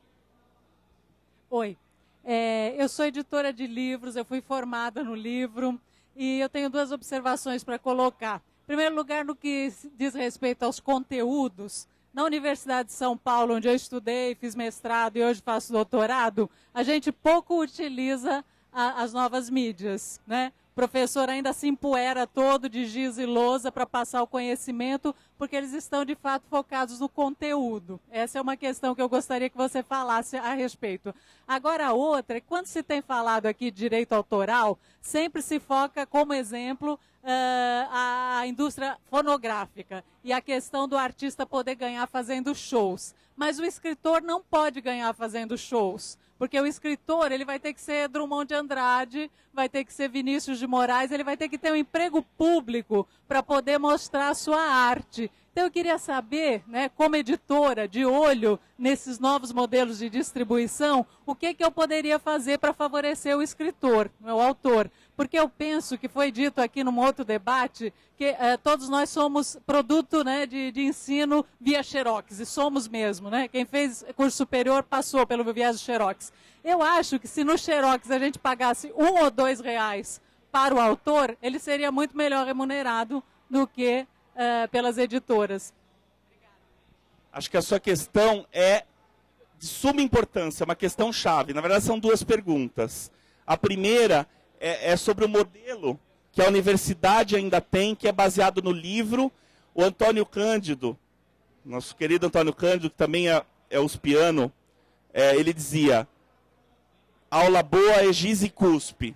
Oi, eu sou editora de livros, eu fui formada no livro e eu tenho 2 observações para colocar. Em primeiro lugar, no que diz respeito aos conteúdos, na Universidade de São Paulo, onde eu estudei, fiz mestrado e hoje faço doutorado, a gente pouco utiliza as novas mídias, né? O professor ainda se empoeira todo de giz e lousa para passar o conhecimento, porque eles estão, de fato, focados no conteúdo. Essa é uma questão que eu gostaria que você falasse a respeito. Agora, a outra, quando se tem falado aqui de direito autoral, sempre se foca como exemplo a indústria fonográfica e a questão do artista poder ganhar fazendo shows. Mas o escritor não pode ganhar fazendo shows, Porque o escritor, ele vai ter que ser Drummond de Andrade, vai ter que ser Vinícius de Moraes, ele vai ter que ter um emprego público para poder mostrar a sua arte. Então eu queria saber, né, como editora, de olho nesses novos modelos de distribuição, o que eu poderia fazer para favorecer o escritor, o autor. Porque eu penso que foi dito aqui num outro debate que todos nós somos produto, né, de ensino via Xerox, e somos mesmo. Né? Quem fez curso superior passou pelo viés do Xerox. Eu acho que se no Xerox a gente pagasse R$ 1 ou R$ 2 para o autor, ele seria muito melhor remunerado do que pelas editoras. Acho que a sua questão é de suma importância, uma questão chave. Na verdade, são duas perguntas. A primeira é sobre o modelo que a universidade ainda tem, que é baseado no livro. O Antônio Cândido, nosso querido Antônio Cândido, que também é uspiano, ele dizia: aula boa é giz e cuspe.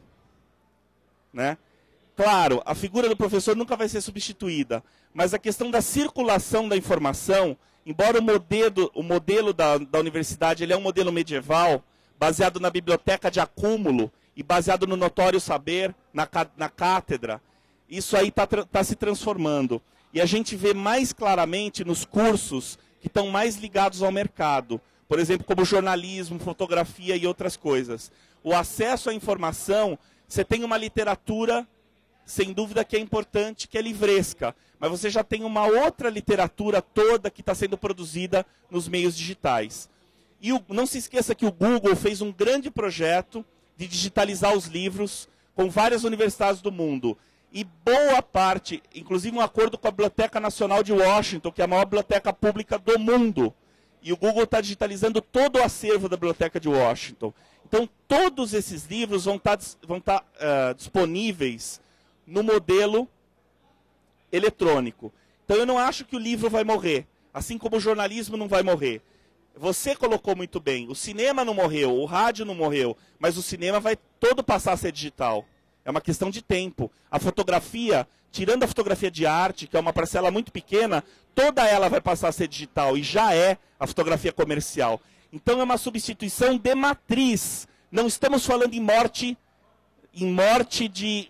Né? Claro, a figura do professor nunca vai ser substituída, mas a questão da circulação da informação, embora o modelo da universidade ele é um modelo medieval, baseado na biblioteca de acúmulo e baseado no notório saber, na cátedra, isso aí está se transformando. E a gente vê mais claramente nos cursos que estão mais ligados ao mercado, por exemplo, como jornalismo, fotografia e outras coisas. O acesso à informação, você tem uma literatura, sem dúvida que é importante, que é livresca, mas você já tem uma outra literatura toda que está sendo produzida nos meios digitais. E não se esqueça que o Google fez um grande projeto de digitalizar os livros com várias universidades do mundo. E boa parte, inclusive um acordo com a Biblioteca Nacional de Washington, que é a maior biblioteca pública do mundo. E o Google está digitalizando todo o acervo da Biblioteca de Washington. Então, todos esses livros vão estar disponíveis no modelo eletrônico. Então, eu não acho que o livro vai morrer, assim como o jornalismo não vai morrer. Você colocou muito bem, o cinema não morreu, o rádio não morreu, mas o cinema vai todo passar a ser digital. É uma questão de tempo. A fotografia, tirando a fotografia de arte, que é uma parcela muito pequena, toda ela vai passar a ser digital, e já é a fotografia comercial. Então é uma substituição de matriz. Não estamos falando em morte de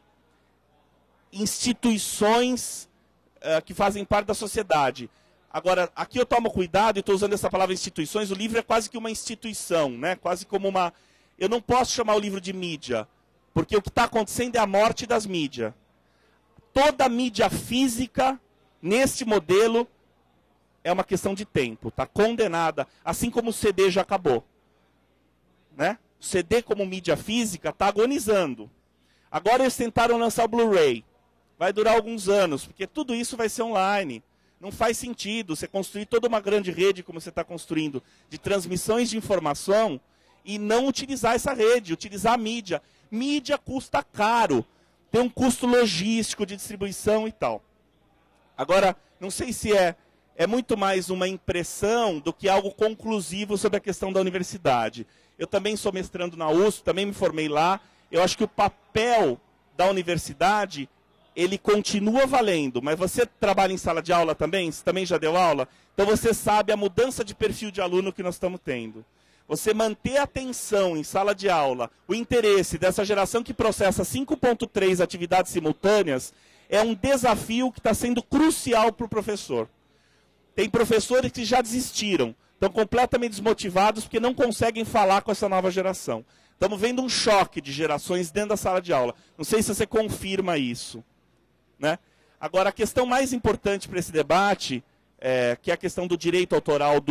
instituições que fazem parte da sociedade. Agora, aqui eu tomo cuidado, e estou usando essa palavra instituições, o livro é quase que uma instituição, né? Quase como uma... Eu não posso chamar o livro de mídia, porque o que está acontecendo é a morte das mídias. Toda a mídia física, neste modelo, é uma questão de tempo, está condenada, assim como o CD já acabou. Né? O CD como mídia física está agonizando. Agora eles tentaram lançar o Blu-ray. Vai durar alguns anos, porque tudo isso vai ser online. Não faz sentido você construir toda uma grande rede, como você está construindo, de transmissões de informação, e não utilizar essa rede, utilizar a mídia. Mídia custa caro, tem um custo logístico de distribuição e tal. Agora, não sei se é muito mais uma impressão do que algo conclusivo sobre a questão da universidade. Eu também sou mestrando na USP, também me formei lá. Eu acho que o papel da universidade, ele continua valendo, mas você trabalha em sala de aula também? Você também já deu aula? Então você sabe a mudança de perfil de aluno que nós estamos tendo. Você manter a atenção em sala de aula, o interesse dessa geração que processa 5.3 atividades simultâneas, é um desafio que está sendo crucial para o professor. Tem professores que já desistiram, estão completamente desmotivados porque não conseguem falar com essa nova geração. Estamos vendo um choque de gerações dentro da sala de aula. Não sei se você confirma isso. Né? Agora, a questão mais importante para esse debate, que é a questão do direito autoral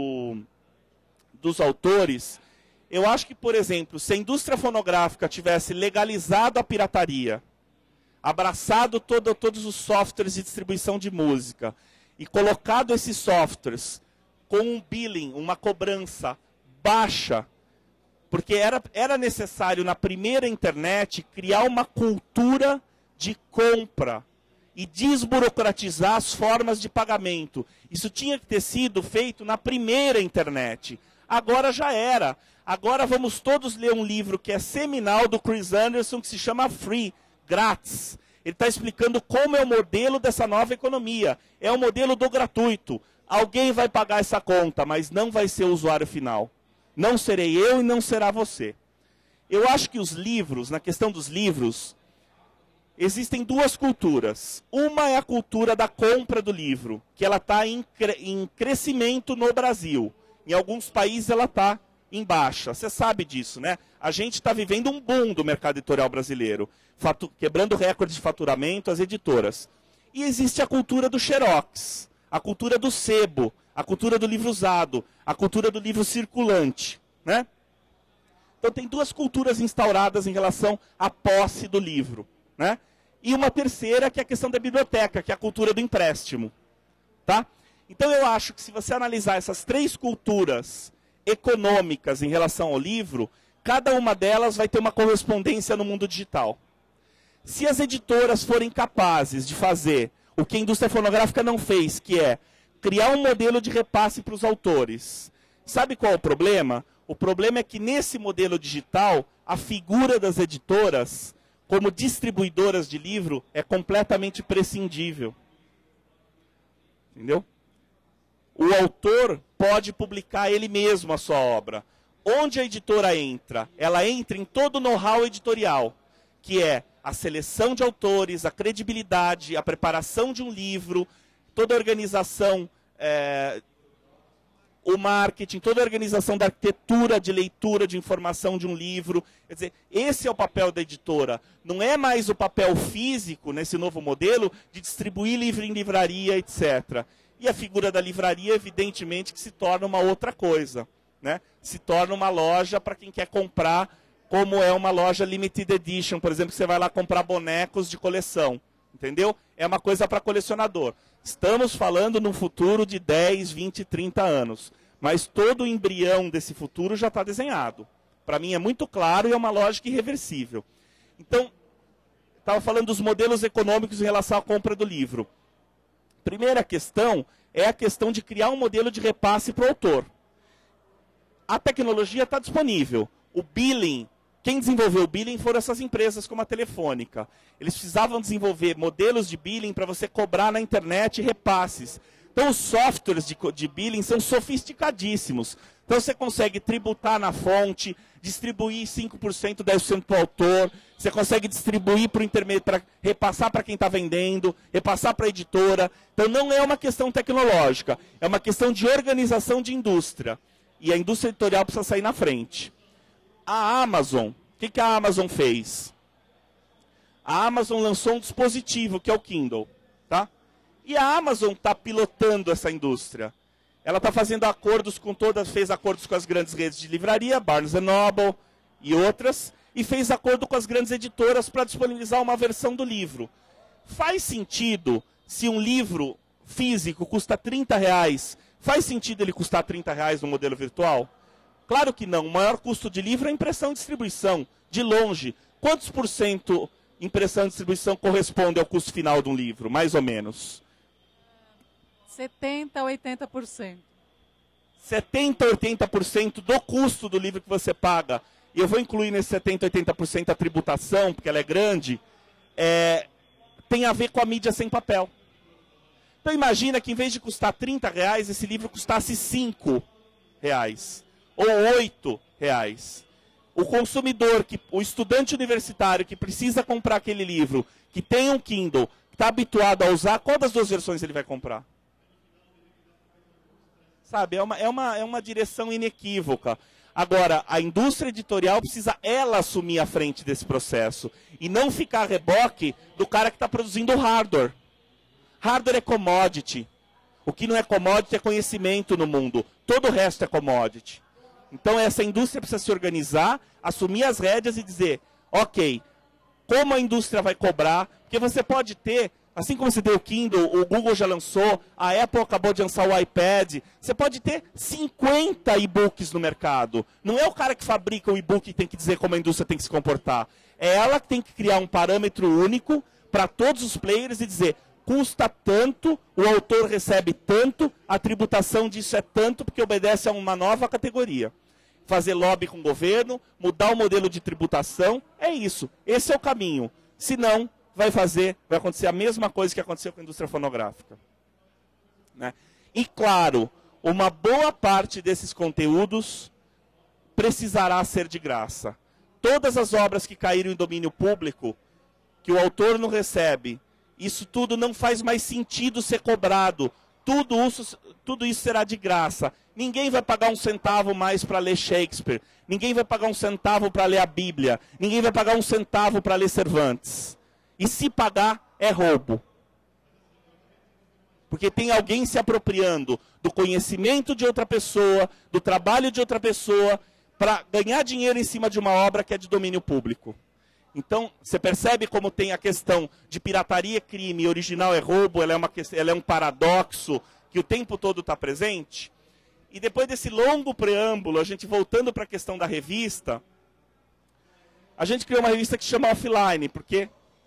dos autores, eu acho que, por exemplo, se a indústria fonográfica tivesse legalizado a pirataria, abraçado todos os softwares de distribuição de música e colocado esses softwares com um billing, uma cobrança baixa, porque era necessário, na primeira internet, criar uma cultura de compra e desburocratizar as formas de pagamento. Isso tinha que ter sido feito na primeira internet. Agora já era. Agora vamos todos ler um livro que é seminal do Chris Anderson, que se chama Free, grátis. Ele está explicando como é o modelo dessa nova economia. É o modelo do gratuito. Alguém vai pagar essa conta, mas não vai ser o usuário final. Não serei eu e não será você. Eu acho que os livros, na questão dos livros, existem duas culturas. Uma é a cultura da compra do livro, que ela está em crescimento no Brasil. Em alguns países ela está em baixa. Você sabe disso, né? A gente está vivendo um boom do mercado editorial brasileiro, quebrando recordes de faturamento, as editoras. E existe a cultura do xerox, a cultura do sebo, a cultura do livro usado, a cultura do livro circulante, né? Então tem duas culturas instauradas em relação à posse do livro, né? E uma terceira, que é a questão da biblioteca, que é a cultura do empréstimo, tá? Então eu acho que se você analisar essas três culturas econômicas em relação ao livro, cada uma delas vai ter uma correspondência no mundo digital. Se as editoras forem capazes de fazer o que a indústria fonográfica não fez, que é criar um modelo de repasse para os autores. Sabe qual é o problema? O problema é que nesse modelo digital, a figura das editoras, como distribuidoras de livro, é completamente prescindível. Entendeu? O autor pode publicar ele mesmo a sua obra. Onde a editora entra? Ela entra em todo o know-how editorial, que é a seleção de autores, a credibilidade, a preparação de um livro, toda a organização, o marketing, toda a organização da arquitetura de leitura, de informação de um livro. Quer dizer, esse é o papel da editora. Não é mais o papel físico, nesse novo modelo, de distribuir livro em livraria, etc. E a figura da livraria, evidentemente, que se torna uma outra coisa, né? Se torna uma loja para quem quer comprar, como é uma loja limited edition, por exemplo, que você vai lá comprar bonecos de coleção, entendeu? É uma coisa para colecionador. Estamos falando no futuro de 10, 20, 30 anos, mas todo o embrião desse futuro já está desenhado. Para mim é muito claro e é uma lógica irreversível. Então, estava falando dos modelos econômicos em relação à compra do livro. Primeira questão é a questão de criar um modelo de repasse para o autor. A tecnologia está disponível. O billing, quem desenvolveu o billing foram essas empresas como a Telefônica. Eles precisavam desenvolver modelos de billing para você cobrar na internet repasses. Então os softwares de billing são sofisticadíssimos. Então você consegue tributar na fonte, distribuir 5%, 10% para o autor, você consegue distribuir para o intermédio, para repassar para quem está vendendo, repassar para a editora. Então não é uma questão tecnológica, é uma questão de organização de indústria. E a indústria editorial precisa sair na frente. A Amazon, o que a Amazon fez? A Amazon lançou um dispositivo, que é o Kindle, tá? E a Amazon está pilotando essa indústria. Ela está fazendo acordos com todas, fez acordos com as grandes redes de livraria, Barnes & Noble e outras, e fez acordo com as grandes editoras para disponibilizar uma versão do livro. Faz sentido, se um livro físico custa R$30, faz sentido ele custar R$30 no modelo virtual? Claro que não. O maior custo de livro é a impressão e distribuição, de longe. Quantos por cento impressão e distribuição corresponde ao custo final de um livro, mais ou menos? 70% a 80%. 70% a 80% do custo do livro que você paga, e eu vou incluir nesse 70% a 80% a tributação, porque ela é grande, tem a ver com a mídia sem papel. Então imagina que em vez de custar R$30, esse livro custasse R$5 ou R$8. O consumidor, o estudante universitário que precisa comprar aquele livro, que tem um Kindle, que está habituado a usar, qual das duas versões ele vai comprar? Sabe, é uma direção inequívoca. Agora, a indústria editorial precisa ela assumir a frente desse processo e não ficar a reboque do cara que está produzindo o hardware. Hardware é commodity. O que não é commodity é conhecimento no mundo. Todo o resto é commodity. Então essa indústria precisa se organizar, assumir as rédeas e dizer, ok, como a indústria vai cobrar? Porque você pode ter, assim como você deu o Kindle, o Google já lançou, a Apple acabou de lançar o iPad, você pode ter 50 e-books no mercado. Não é o cara que fabrica o e-book que tem que dizer como a indústria tem que se comportar. É ela que tem que criar um parâmetro único para todos os players e dizer, custa tanto, o autor recebe tanto, a tributação disso é tanto, porque obedece a uma nova categoria. Fazer lobby com o governo, mudar o modelo de tributação, é isso. Esse é o caminho. Se não, vai acontecer a mesma coisa que aconteceu com a indústria fonográfica. Né? E claro, uma boa parte desses conteúdos precisará ser de graça. Todas as obras que caíram em domínio público, que o autor não recebe, isso tudo não faz mais sentido ser cobrado. Tudo isso será de graça. Ninguém vai pagar um centavo mais para ler Shakespeare. Ninguém vai pagar um centavo para ler a Bíblia. Ninguém vai pagar um centavo para ler Cervantes. E se pagar, é roubo. Porque tem alguém se apropriando do conhecimento de outra pessoa, do trabalho de outra pessoa, para ganhar dinheiro em cima de uma obra que é de domínio público. Então, você percebe como tem a questão de pirataria é crime, original é roubo, ela é um paradoxo que o tempo todo está presente? E depois desse longo preâmbulo, a gente voltando para a questão da revista, a gente criou uma revista que se chama Offline, porque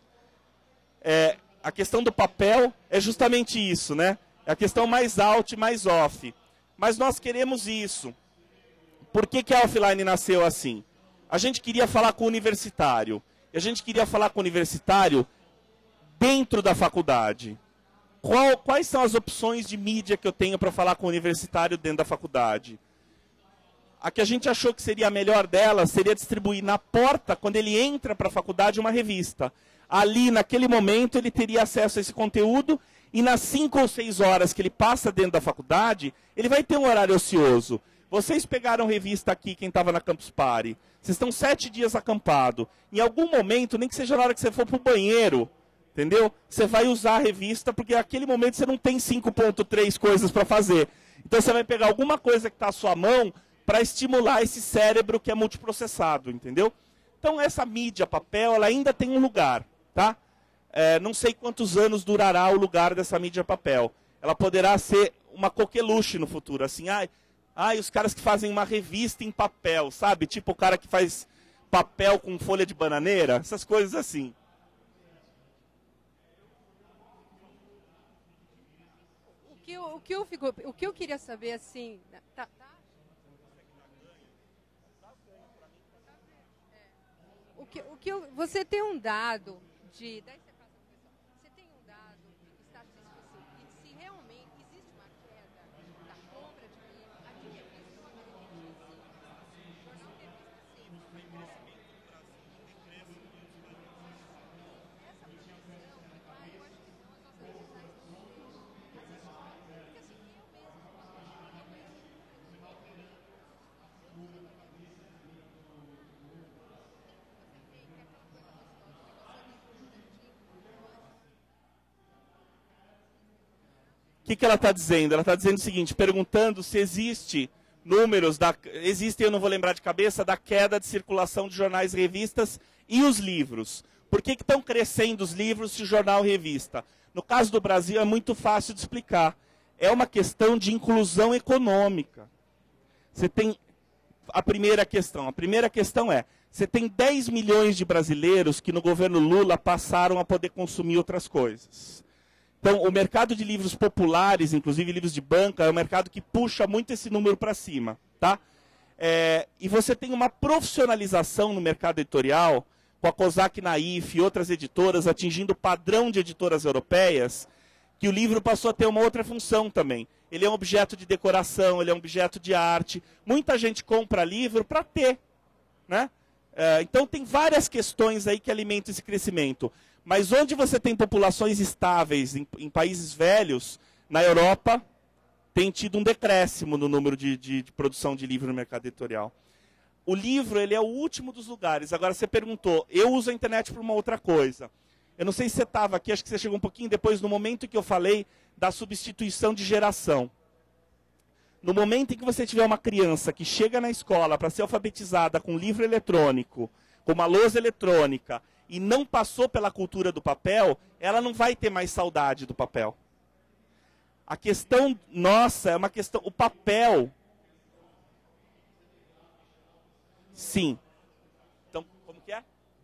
a questão do papel é justamente isso, né? É a questão mais out e mais off. Mas nós queremos isso. Por que a Offline nasceu assim? A gente queria falar com o universitário. E a gente queria falar com o universitário dentro da faculdade. Quais são as opções de mídia que eu tenho para falar com o universitário dentro da faculdade? A que a gente achou que seria a melhor delas seria distribuir na porta, quando ele entra para a faculdade, uma revista. Ali, naquele momento, ele teria acesso a esse conteúdo e nas 5 ou 6 horas que ele passa dentro da faculdade, ele vai ter um horário ocioso. Vocês pegaram revista aqui, quem estava na Campus Party. Vocês estão 7 dias acampado. Em algum momento, nem que seja na hora que você for para o banheiro, entendeu? Você vai usar a revista, porque naquele momento você não tem 5.3 coisas para fazer. Então você vai pegar alguma coisa que está à sua mão para estimular esse cérebro que é multiprocessado, entendeu? Então essa mídia papel, ela ainda tem um lugar, tá? Não sei quantos anos durará o lugar dessa mídia papel. Ela poderá ser uma coqueluche no futuro, assim, os caras que fazem uma revista em papel, sabe? Tipo o cara que faz papel com folha de bananeira, essas coisas assim. O que eu queria saber, assim... Você tem um dado de... Você tem um dado estatístico assim, e se realmente existe uma queda da compra de livro, aqui é isso, jornal revista, sim, essa previsão eu acho que não, as nossas revisões não têm, mas isso, porque assim, eu mesmo O que ela está dizendo? Ela está dizendo o seguinte, perguntando se existe números, existem, eu não vou lembrar de cabeça, da queda de circulação de jornais e revistas e os livros. Por que estão crescendo os livros e jornal e revista? No caso do Brasil é muito fácil de explicar. É uma questão de inclusão econômica. Você tem a primeira questão. A primeira questão é, você tem 10 milhões de brasileiros que no governo Lula passaram a poder consumir outras coisas. Então, o mercado de livros populares, inclusive livros de banca, é um mercado que puxa muito esse número para cima. Tá? E você tem uma profissionalização no mercado editorial, com a Cosac Naif e outras editoras atingindo o padrão de editoras europeias, que o livro passou a ter uma outra função também. Ele é um objeto de decoração, ele é um objeto de arte. Muita gente compra livro para ter. Né? Então, tem várias questões aí que alimentam esse crescimento. Mas onde você tem populações estáveis em países velhos, na Europa, tem tido um decréscimo no número de produção de livro no mercado editorial. O livro, ele é o último dos lugares. Agora, você perguntou, eu uso a internet para uma outra coisa. Eu não sei se você estava aqui, acho que você chegou um pouquinho depois, no momento que eu falei da substituição de geração. No momento em que você tiver uma criança que chega na escola para ser alfabetizada com livro eletrônico, com uma lousa eletrônica, e não passou pela cultura do papel, ela não vai ter mais saudade do papel. A questão nossa é uma questão... O papel... Sim. Então, como que é?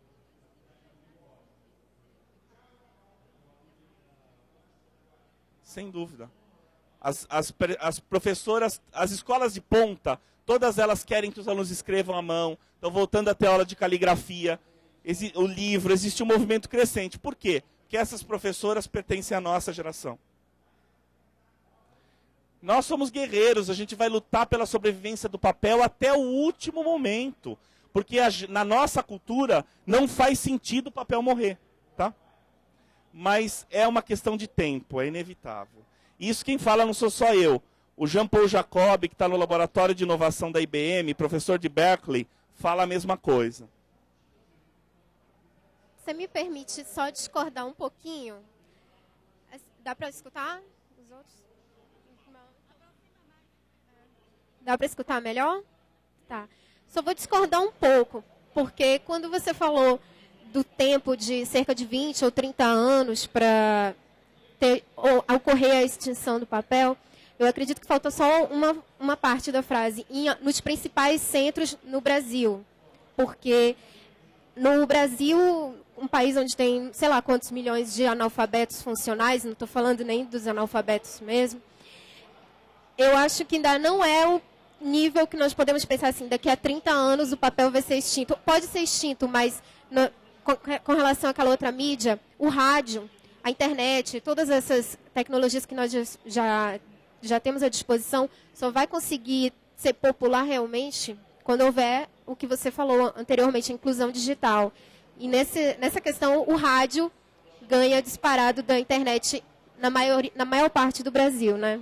Sem dúvida. As professoras, as escolas de ponta, todas elas querem que os alunos escrevam à mão. Estão voltando até a aula de caligrafia. O livro, existe um movimento crescente. Por quê? Porque essas professoras pertencem à nossa geração. Nós somos guerreiros, a gente vai lutar pela sobrevivência do papel até o último momento. Porque na nossa cultura não faz sentido o papel morrer, tá? Mas é uma questão de tempo, é inevitável. Isso quem fala não sou só eu. O Jean-Paul Jacob, que está no Laboratório de Inovação da IBM, professor de Berkeley, fala a mesma coisa. Você me permite só discordar um pouquinho? Dá para escutar os outros? Dá para escutar melhor? Tá. Só vou discordar um pouco, porque quando você falou do tempo de cerca de 20 ou 30 anos para ocorrer a extinção do papel, eu acredito que falta só uma parte da frase, nos principais centros no Brasil. Porque no Brasil, um país onde tem, sei lá, quantos milhões de analfabetos funcionais, não estou falando nem dos analfabetos mesmo, eu acho que ainda não é o nível que nós podemos pensar assim, daqui a 30 anos o papel vai ser extinto. Pode ser extinto, mas com relação àquela outra mídia, o rádio, a internet, todas essas tecnologias que nós já temos à disposição, só vai conseguir ser popular realmente quando houver o que você falou anteriormente, a inclusão digital. E nessa questão, o rádio ganha disparado da internet na maior parte do Brasil, né?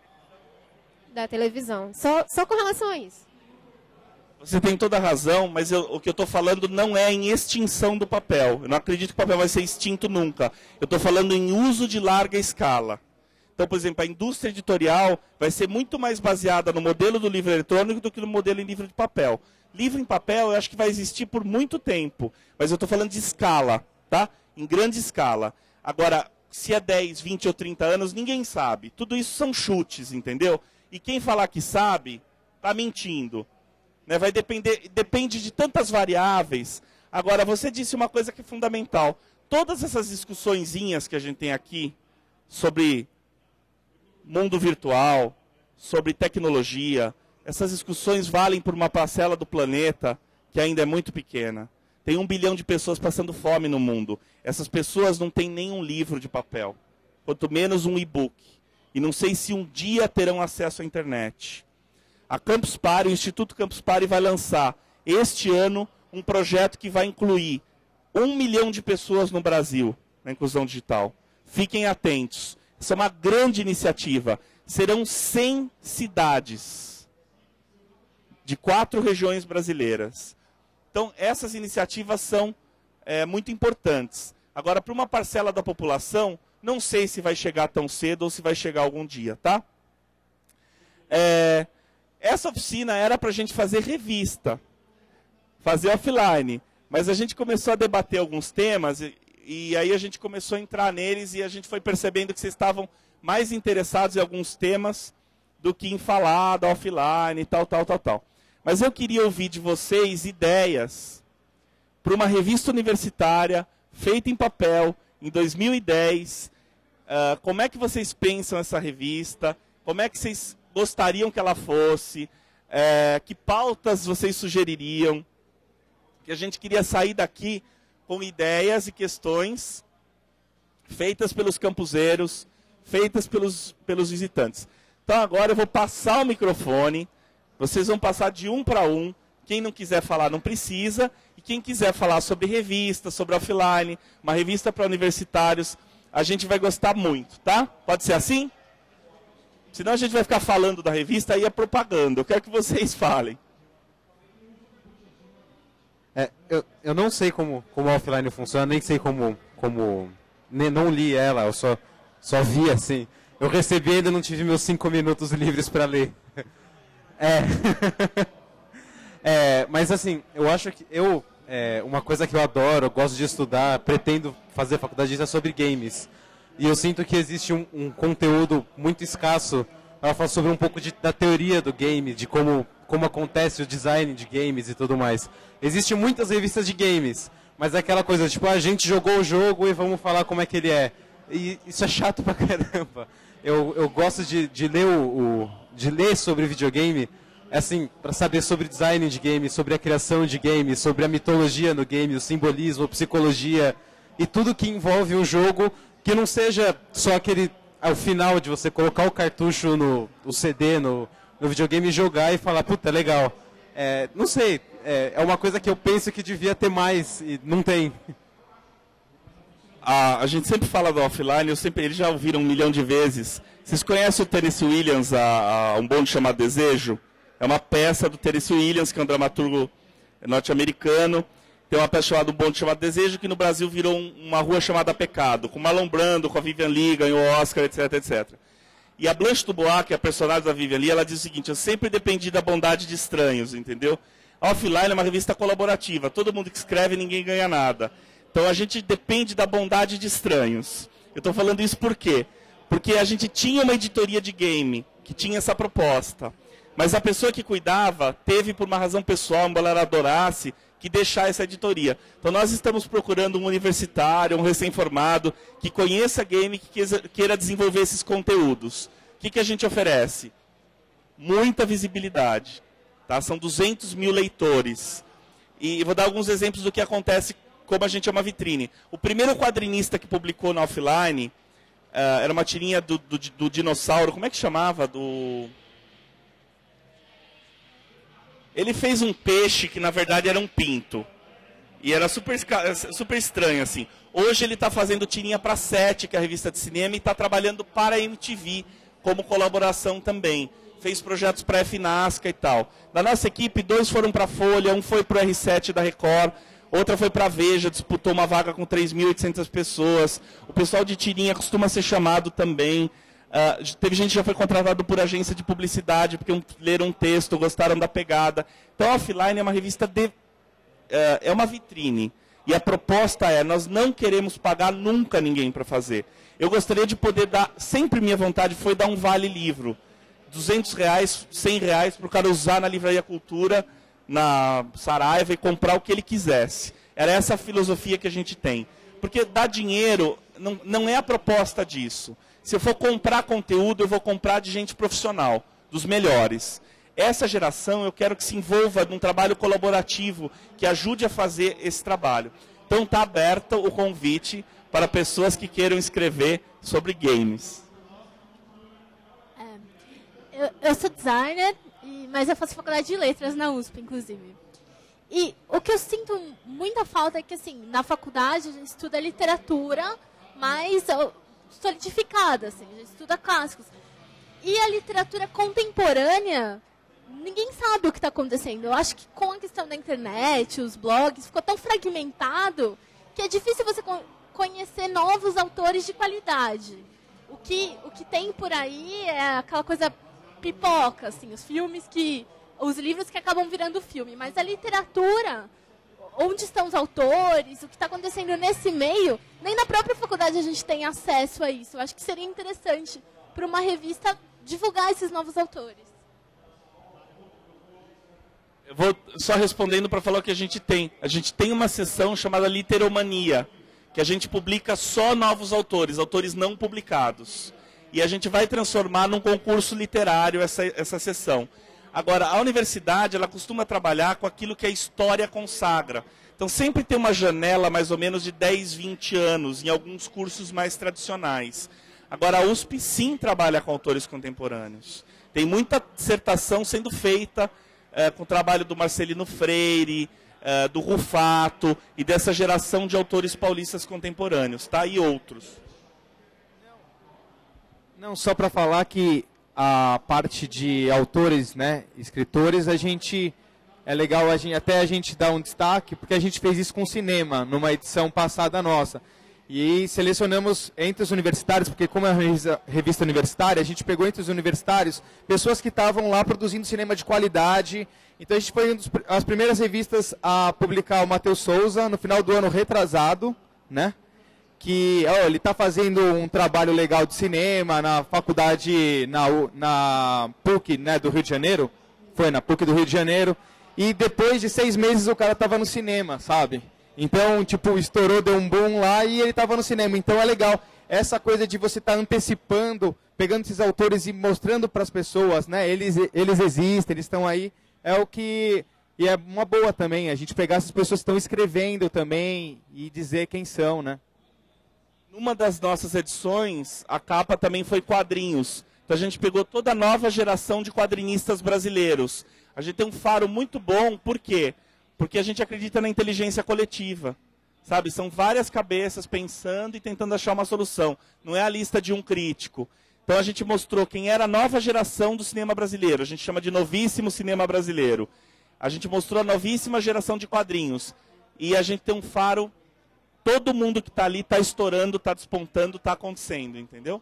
Da televisão. Só com relação a isso. Você tem toda a razão, mas o que eu estou falando não é em extinção do papel. Eu não acredito que o papel vai ser extinto nunca. Eu estou falando em uso de larga escala. Então, por exemplo, a indústria editorial vai ser muito mais baseada no modelo do livro eletrônico do que no modelo em livro de papel. Livro em papel eu acho que vai existir por muito tempo, mas eu estou falando de escala, tá? Em grande escala. Agora, se é 10, 20 ou 30 anos, ninguém sabe. Tudo isso são chutes, entendeu? E quem falar que sabe, está mentindo. Né? Depende de tantas variáveis. Agora, você disse uma coisa que é fundamental. Todas essas discussõezinhas que a gente tem aqui sobre mundo virtual, sobre tecnologia, essas discussões valem por uma parcela do planeta que ainda é muito pequena. Tem 1 bilhão de pessoas passando fome no mundo. Essas pessoas não têm nenhum livro de papel, quanto menos um e-book. E não sei se um dia terão acesso à internet. A Campus Party, o Instituto Campus Party vai lançar este ano um projeto que vai incluir 1 milhão de pessoas no Brasil na inclusão digital. Fiquem atentos. Essa é uma grande iniciativa. Serão 100 cidades de 4 regiões brasileiras. Então, essas iniciativas são muito importantes. Agora, para uma parcela da população, não sei se vai chegar tão cedo ou se vai chegar algum dia, tá? Essa oficina era para a gente fazer revista, fazer offline. Mas a gente começou a debater alguns temas e aí a gente começou a entrar neles e a gente foi percebendo que vocês estavam mais interessados em alguns temas do que em falar da offline e tal. Mas eu queria ouvir de vocês ideias para uma revista universitária feita em papel, em 2010, como é que vocês pensam essa revista? Como é que vocês gostariam que ela fosse? Que pautas vocês sugeririam? Que a gente queria sair daqui com ideias e questões feitas pelos campuseiros, feitas pelos visitantes. Então agora eu vou passar o microfone, vocês vão passar de um para um. Quem não quiser falar não precisa. E quem quiser falar sobre revista, sobre offline, uma revista para universitários, a gente vai gostar muito, tá? Pode ser assim? Senão a gente vai ficar falando da revista e é propaganda. Eu quero que vocês falem. Eu não sei como a offline funciona, nem sei como não li ela, eu só vi assim. Eu recebi e ainda não tive meus 5 minutos livres para ler. Mas assim, eu acho que uma coisa que eu adoro, eu gosto de estudar, pretendo fazer faculdade disso é sobre games. E eu sinto que existe um conteúdo muito escasso. Ela fala sobre um pouco da teoria do game, de como acontece o design de games e tudo mais. Existem muitas revistas de games, mas é aquela coisa, tipo, a gente jogou o jogo e vamos falar como é que ele é. E isso é chato pra caramba. Eu gosto de ler sobre videogame, assim, para saber sobre design de game, sobre a criação de game, sobre a mitologia no game, o simbolismo, a psicologia e tudo que envolve um jogo que não seja só o final de você colocar o cartucho o CD no videogame e jogar e falar, puta, legal. Não sei, é uma coisa que eu penso que devia ter mais e não tem. A gente sempre fala do offline, eles já ouviram 1 milhão de vezes. Vocês conhecem o Tennessee Williams, Um Bonde Chamado Desejo? É uma peça do Tennessee Williams, que é um dramaturgo norte-americano. Tem uma peça chamada Um Bonde Chamado Desejo, que no Brasil virou uma rua chamada Pecado, com Marlon Brando, com a Vivian Leigh, ganhou Oscar, etc, etc. E a Blanche Dubois, que é a personagem da Vivian Leigh, ela diz o seguinte: eu sempre dependi da bondade de estranhos, entendeu? A Offline é uma revista colaborativa, todo mundo que escreve, ninguém ganha nada. Então a gente depende da bondade de estranhos. Eu estou falando isso por quê? Porque a gente tinha uma editoria de game que tinha essa proposta. Mas a pessoa que cuidava teve, por uma razão pessoal, embora ela adorasse, que deixar essa editoria. Então nós estamos procurando um universitário, um recém-formado, que conheça game, que queira desenvolver esses conteúdos. O que a gente oferece? Muita visibilidade. Tá? São 200 mil leitores. E vou dar alguns exemplos do que acontece como a gente é uma vitrine. O primeiro quadrinista que publicou na Offline era uma tirinha do dinossauro. Como é que chamava? Ele fez um peixe que, na verdade, era um pinto. E era super estranho, assim. Hoje ele está fazendo tirinha para 7, que é a revista de cinema, e está trabalhando para a MTV, como colaboração também. Fez projetos para a FNASCA e tal. Da nossa equipe, 2 foram para a Folha, um foi para o R7 da Record, outra foi para a Veja, disputou uma vaga com 3.800 pessoas. O pessoal de tirinha costuma ser chamado também. Teve gente que já foi contratado por agência de publicidade, porque leram um texto, gostaram da pegada. Então, a Offline é uma revista é uma vitrine. E a proposta nós não queremos pagar nunca ninguém para fazer. Eu gostaria de poder dar, sempre minha vontade foi dar um vale-livro. R$200, R$100, para o cara usar na Livraria Cultura, na Saraiva, e comprar o que ele quisesse. Era essa a filosofia que a gente tem. Porque dar dinheiro não é a proposta disso. Se eu for comprar conteúdo, eu vou comprar de gente profissional, dos melhores. Essa geração, eu quero que se envolva num trabalho colaborativo, que ajude a fazer esse trabalho. Então está aberto o convite para pessoas que queiram escrever sobre games. Eu sou designer, mas eu faço faculdade de letras na USP, inclusive. E o que eu sinto muita falta é que, assim, na faculdade a gente estuda literatura, mas solidificada, assim, a gente estuda clássicos. E a literatura contemporânea, ninguém sabe o que está acontecendo. Eu acho que com a questão da internet, os blogs, ficou tão fragmentado que é difícil você conhecer novos autores de qualidade. O que tem por aí é aquela coisa pipoca, assim, os livros que acabam virando filme. Mas a literatura, onde estão os autores, o que está acontecendo nesse meio, nem na própria faculdade a gente tem acesso a isso. Eu acho que seria interessante para uma revista divulgar esses novos autores. Eu vou só respondendo para falar o que a gente tem. A gente tem uma seção chamada Literomania, que a gente publica só novos autores, autores não publicados. E a gente vai transformar num concurso literário essa seção. Agora, a universidade, ela costuma trabalhar com aquilo que a história consagra. Então, sempre tem uma janela mais ou menos de 10, 20 anos, em alguns cursos mais tradicionais. Agora, a USP sim trabalha com autores contemporâneos. Tem muita dissertação sendo feita com o trabalho do Marcelino Freire, do Rufato e dessa geração de autores paulistas contemporâneos, tá? E outros. Não, só para falar que a parte de autores, né, escritores, é legal até a gente dar um destaque, porque a gente fez isso com o cinema, numa edição passada nossa. E selecionamos entre os universitários, porque como é uma revista universitária, a gente pegou entre os universitários pessoas que estavam lá produzindo cinema de qualidade. Então a gente foi uma das primeiras revistas a publicar o Matheus Souza, no final do ano retrasado, né? Que ele está fazendo um trabalho legal de cinema na faculdade, na PUC, né, do Rio de Janeiro. Foi na PUC do Rio de Janeiro. E depois de 6 meses o cara estava no cinema, sabe? Então, tipo, estourou, deu um boom lá e ele estava no cinema. Então é legal. Essa coisa de você estar antecipando, pegando esses autores e mostrando para as pessoas, né? Eles existem, eles estão aí. É o que... E é uma boa também, a gente pegar essas pessoas que estão escrevendo também e dizer quem são, né? Numa das nossas edições, a capa também foi quadrinhos. Então a gente pegou toda a nova geração de quadrinistas brasileiros. A gente tem um faro muito bom, por quê? Porque a gente acredita na inteligência coletiva. Sabe? São várias cabeças pensando e tentando achar uma solução. Não é a lista de um crítico. Então a gente mostrou quem era a nova geração do cinema brasileiro. A gente chama de novíssimo cinema brasileiro. A gente mostrou a novíssima geração de quadrinhos. E a gente tem um faro. Todo mundo que está ali está estourando, está despontando, está acontecendo, entendeu?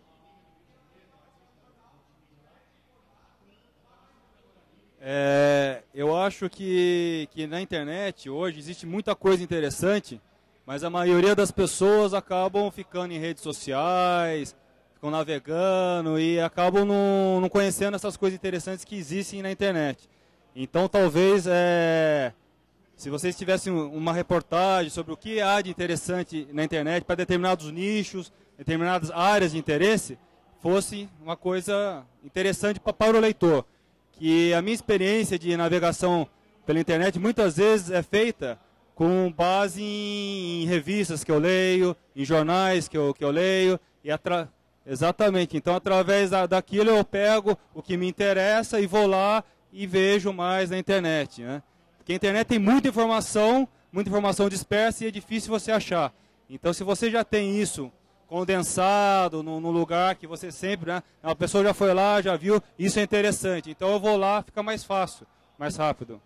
Eu acho que na internet hoje existe muita coisa interessante, mas a maioria das pessoas acabam ficando em redes sociais, ficam navegando e acabam não conhecendo essas coisas interessantes que existem na internet. Então talvez... se vocês tivessem uma reportagem sobre o que há de interessante na internet para determinados nichos, determinadas áreas de interesse, fosse uma coisa interessante para o leitor. Que a minha experiência de navegação pela internet muitas vezes é feita com base em revistas que eu leio, em jornais que eu leio. Exatamente, então através daquilo eu pego o que me interessa e vou lá e vejo mais na internet, né? Porque a internet tem muita informação dispersa e é difícil você achar. Então, se você já tem isso condensado no lugar que você sempre, né, a pessoa já foi lá, já viu, isso é interessante. Então, eu vou lá, fica mais fácil, mais rápido.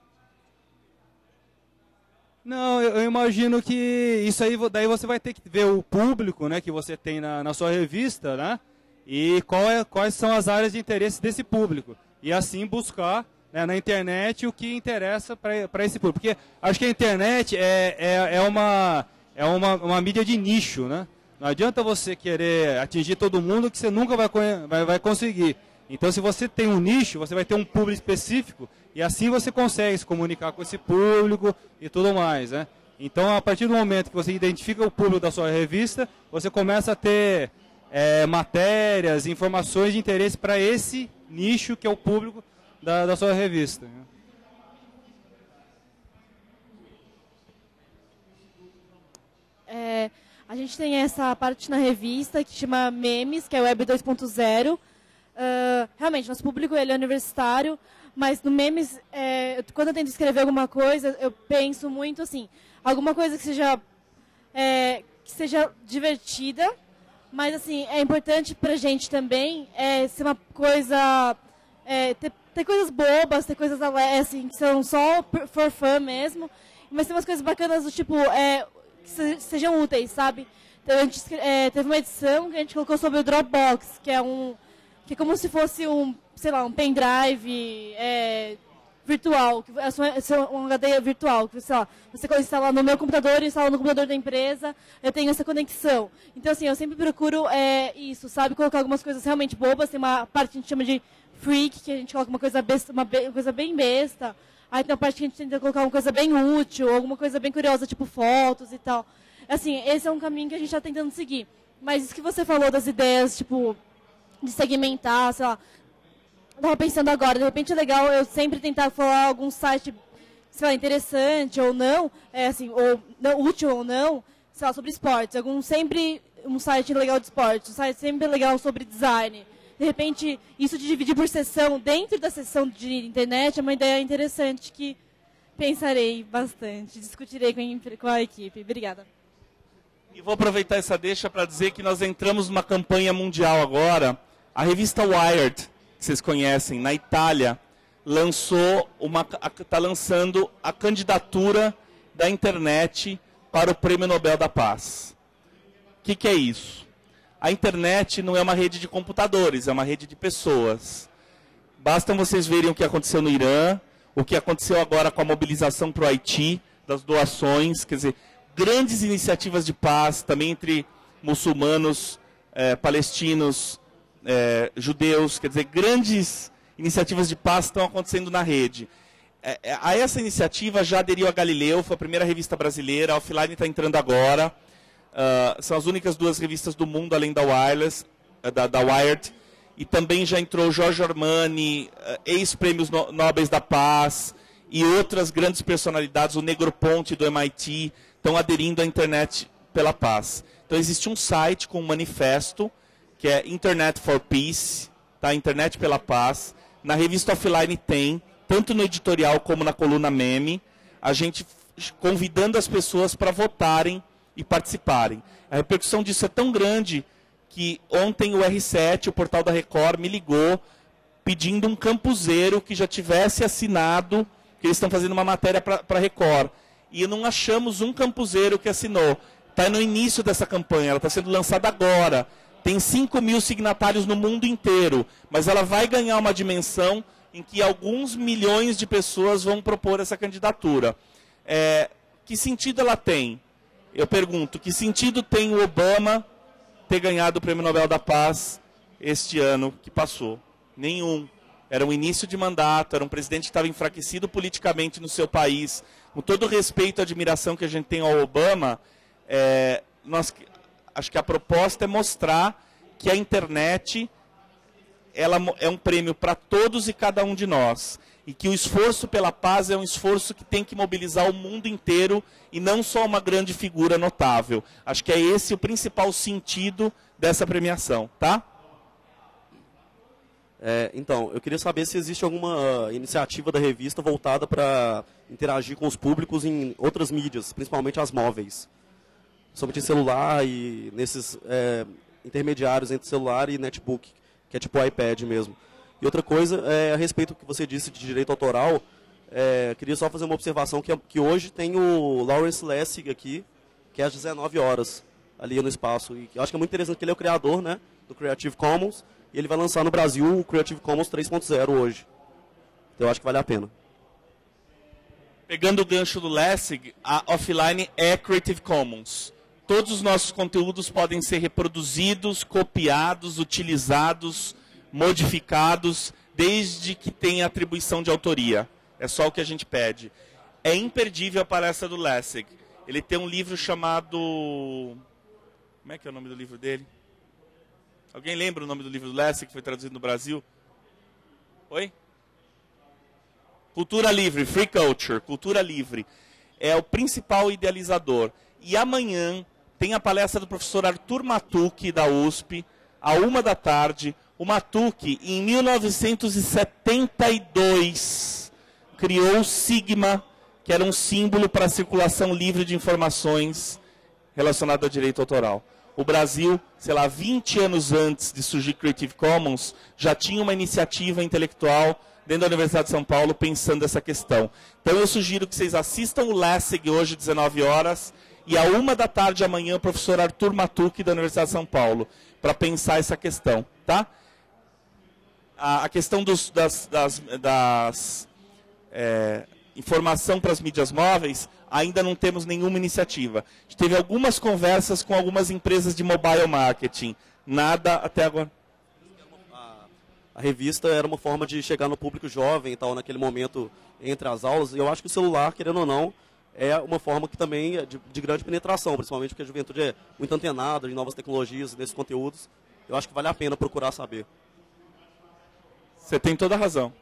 Não, eu imagino que isso aí, daí você vai ter que ver o público, né, que você tem na sua revista, né, e quais são as áreas de interesse desse público. E assim buscar, né, na internet o que interessa para esse público. Porque acho que a internet é uma mídia de nicho, né? Não adianta você querer atingir todo mundo que você nunca vai conseguir. Então, se você tem um nicho, você vai ter um público específico e assim você consegue se comunicar com esse público e tudo mais, né? Então, a partir do momento que você identifica o público da sua revista, você começa a ter matérias, informações de interesse para esse nicho que é o público da sua revista. A gente tem essa parte na revista que chama Memes, que é Web 2.0. Realmente, nosso público ele é universitário, mas no Memes, quando eu tento escrever alguma coisa, eu penso muito assim, alguma coisa que seja divertida, mas assim, é importante pra gente também ser uma coisa... ter coisas bobas, ter coisas assim, que são só for fun mesmo, mas tem umas coisas bacanas do tipo, que sejam úteis, sabe? Então, a gente teve uma edição que a gente colocou sobre o Dropbox, que é como se fosse um pendrive virtual, um HD virtual, que você instala no meu computador e instala no computador da empresa, eu tenho essa conexão. Então, assim, eu sempre procuro isso, sabe? Colocar algumas coisas realmente bobas, tem uma parte que a gente chama de freak, que a gente coloca uma coisa besta, uma coisa bem besta. Aí tem uma parte que a gente tenta colocar uma coisa bem útil, alguma coisa bem curiosa, tipo fotos e tal. Assim, esse é um caminho que a gente está tentando seguir. Mas isso que você falou das ideias, tipo, de segmentar, sei lá. Eu tava pensando agora, de repente é legal eu sempre tentar falar algum site, sei lá, interessante ou não, ou não, útil ou não, sei lá, sobre esportes. Sempre um site legal de esportes, um site sempre legal sobre design. De repente, isso de dividir por sessão, dentro da sessão de internet, é uma ideia interessante que pensarei bastante, discutirei com a equipe. Obrigada. E vou aproveitar essa deixa para dizer que nós entramos numa campanha mundial agora. A revista Wired, que vocês conhecem, na Itália, está lançando a candidatura da internet para o Prêmio Nobel da Paz. O que é isso? A internet não é uma rede de computadores, é uma rede de pessoas. Bastam vocês verem o que aconteceu no Irã, o que aconteceu agora com a mobilização para o Haiti, das doações, quer dizer, grandes iniciativas de paz, também entre muçulmanos, palestinos, judeus, quer dizer, grandes iniciativas de paz estão acontecendo na rede. A essa iniciativa já aderiu a Galileu, foi a primeira revista brasileira, a Offline está entrando agora. São as únicas 2 revistas do mundo, além da Wireless, da Wired, e também já entrou Giorgio Armani, ex-prêmios Nobel da Paz, e outras grandes personalidades, o Negroponte do MIT, estão aderindo à internet pela Paz. Então existe um site com um manifesto, que é Internet for Peace, tá? Internet pela Paz. Na revista Offline tem, tanto no editorial como na coluna Meme, a gente convidando as pessoas para votarem e participarem. A repercussão disso é tão grande que ontem o R7, o portal da Record, me ligou pedindo um campuseiro que já tivesse assinado, que eles estão fazendo uma matéria para a Record. E não achamos um campuseiro que assinou. Está no início dessa campanha, ela está sendo lançada agora. Tem 5.000 signatários no mundo inteiro, mas ela vai ganhar uma dimensão em que alguns milhões de pessoas vão propor essa candidatura. Que sentido ela tem? Eu pergunto, que sentido tem o Obama ter ganhado o Prêmio Nobel da Paz este ano que passou? Nenhum. Era um início de mandato, era um presidente que estava enfraquecido politicamente no seu país. Com todo o respeito e admiração que a gente tem ao Obama, acho que a proposta é mostrar que a internet ela é um prêmio para todos e cada um de nós. E que o esforço pela paz é um esforço que tem que mobilizar o mundo inteiro e não só uma grande figura notável. Acho que é esse o principal sentido dessa premiação, tá? Então, eu queria saber se existe alguma iniciativa da revista voltada para interagir com os públicos em outras mídias, principalmente as móveis. Somente em celular e nesses intermediários entre celular e netbook, que é tipo o iPad mesmo. E outra coisa, a respeito do que você disse de direito autoral, queria só fazer uma observação que hoje tem o Lawrence Lessig aqui, que é às 19 horas, ali no espaço. E eu acho que é muito interessante que ele é o criador, né, do Creative Commons, e ele vai lançar no Brasil o Creative Commons 3.0 hoje. Então eu acho que vale a pena. Pegando o gancho do Lessig, a Offline é Creative Commons. Todos os nossos conteúdos podem ser reproduzidos, copiados, utilizados, modificados, desde que tenha atribuição de autoria. É só o que a gente pede. É imperdível a palestra do Lessig. Ele tem um livro chamado... Como é que é o nome do livro dele? Alguém lembra o nome do livro do Lessig, que foi traduzido no Brasil? Oi? Cultura Livre, Free Culture, Cultura Livre. É o principal idealizador. E amanhã tem a palestra do professor Arthur Matucci, da USP, à 13h. O Matucci, em 1972, criou o Sigma, que era um símbolo para a circulação livre de informações relacionadas ao direito autoral. O Brasil, sei lá, 20 anos antes de surgir Creative Commons, já tinha uma iniciativa intelectual dentro da Universidade de São Paulo pensando essa questão. Então eu sugiro que vocês assistam o Lessig hoje, 19 horas, e à 13h amanhã, o professor Arthur Matucci, da Universidade de São Paulo, para pensar essa questão, tá? A questão informação para as mídias móveis, ainda não temos nenhuma iniciativa. A gente teve algumas conversas com algumas empresas de mobile marketing. Nada até agora. A revista era uma forma de chegar no público jovem e tal, naquele momento entre as aulas. E eu acho que o celular, querendo ou não, é uma forma que também é de grande penetração, principalmente porque a juventude é muito antenada em novas tecnologias, nesses conteúdos. Eu acho que vale a pena procurar saber. Você tem toda a razão.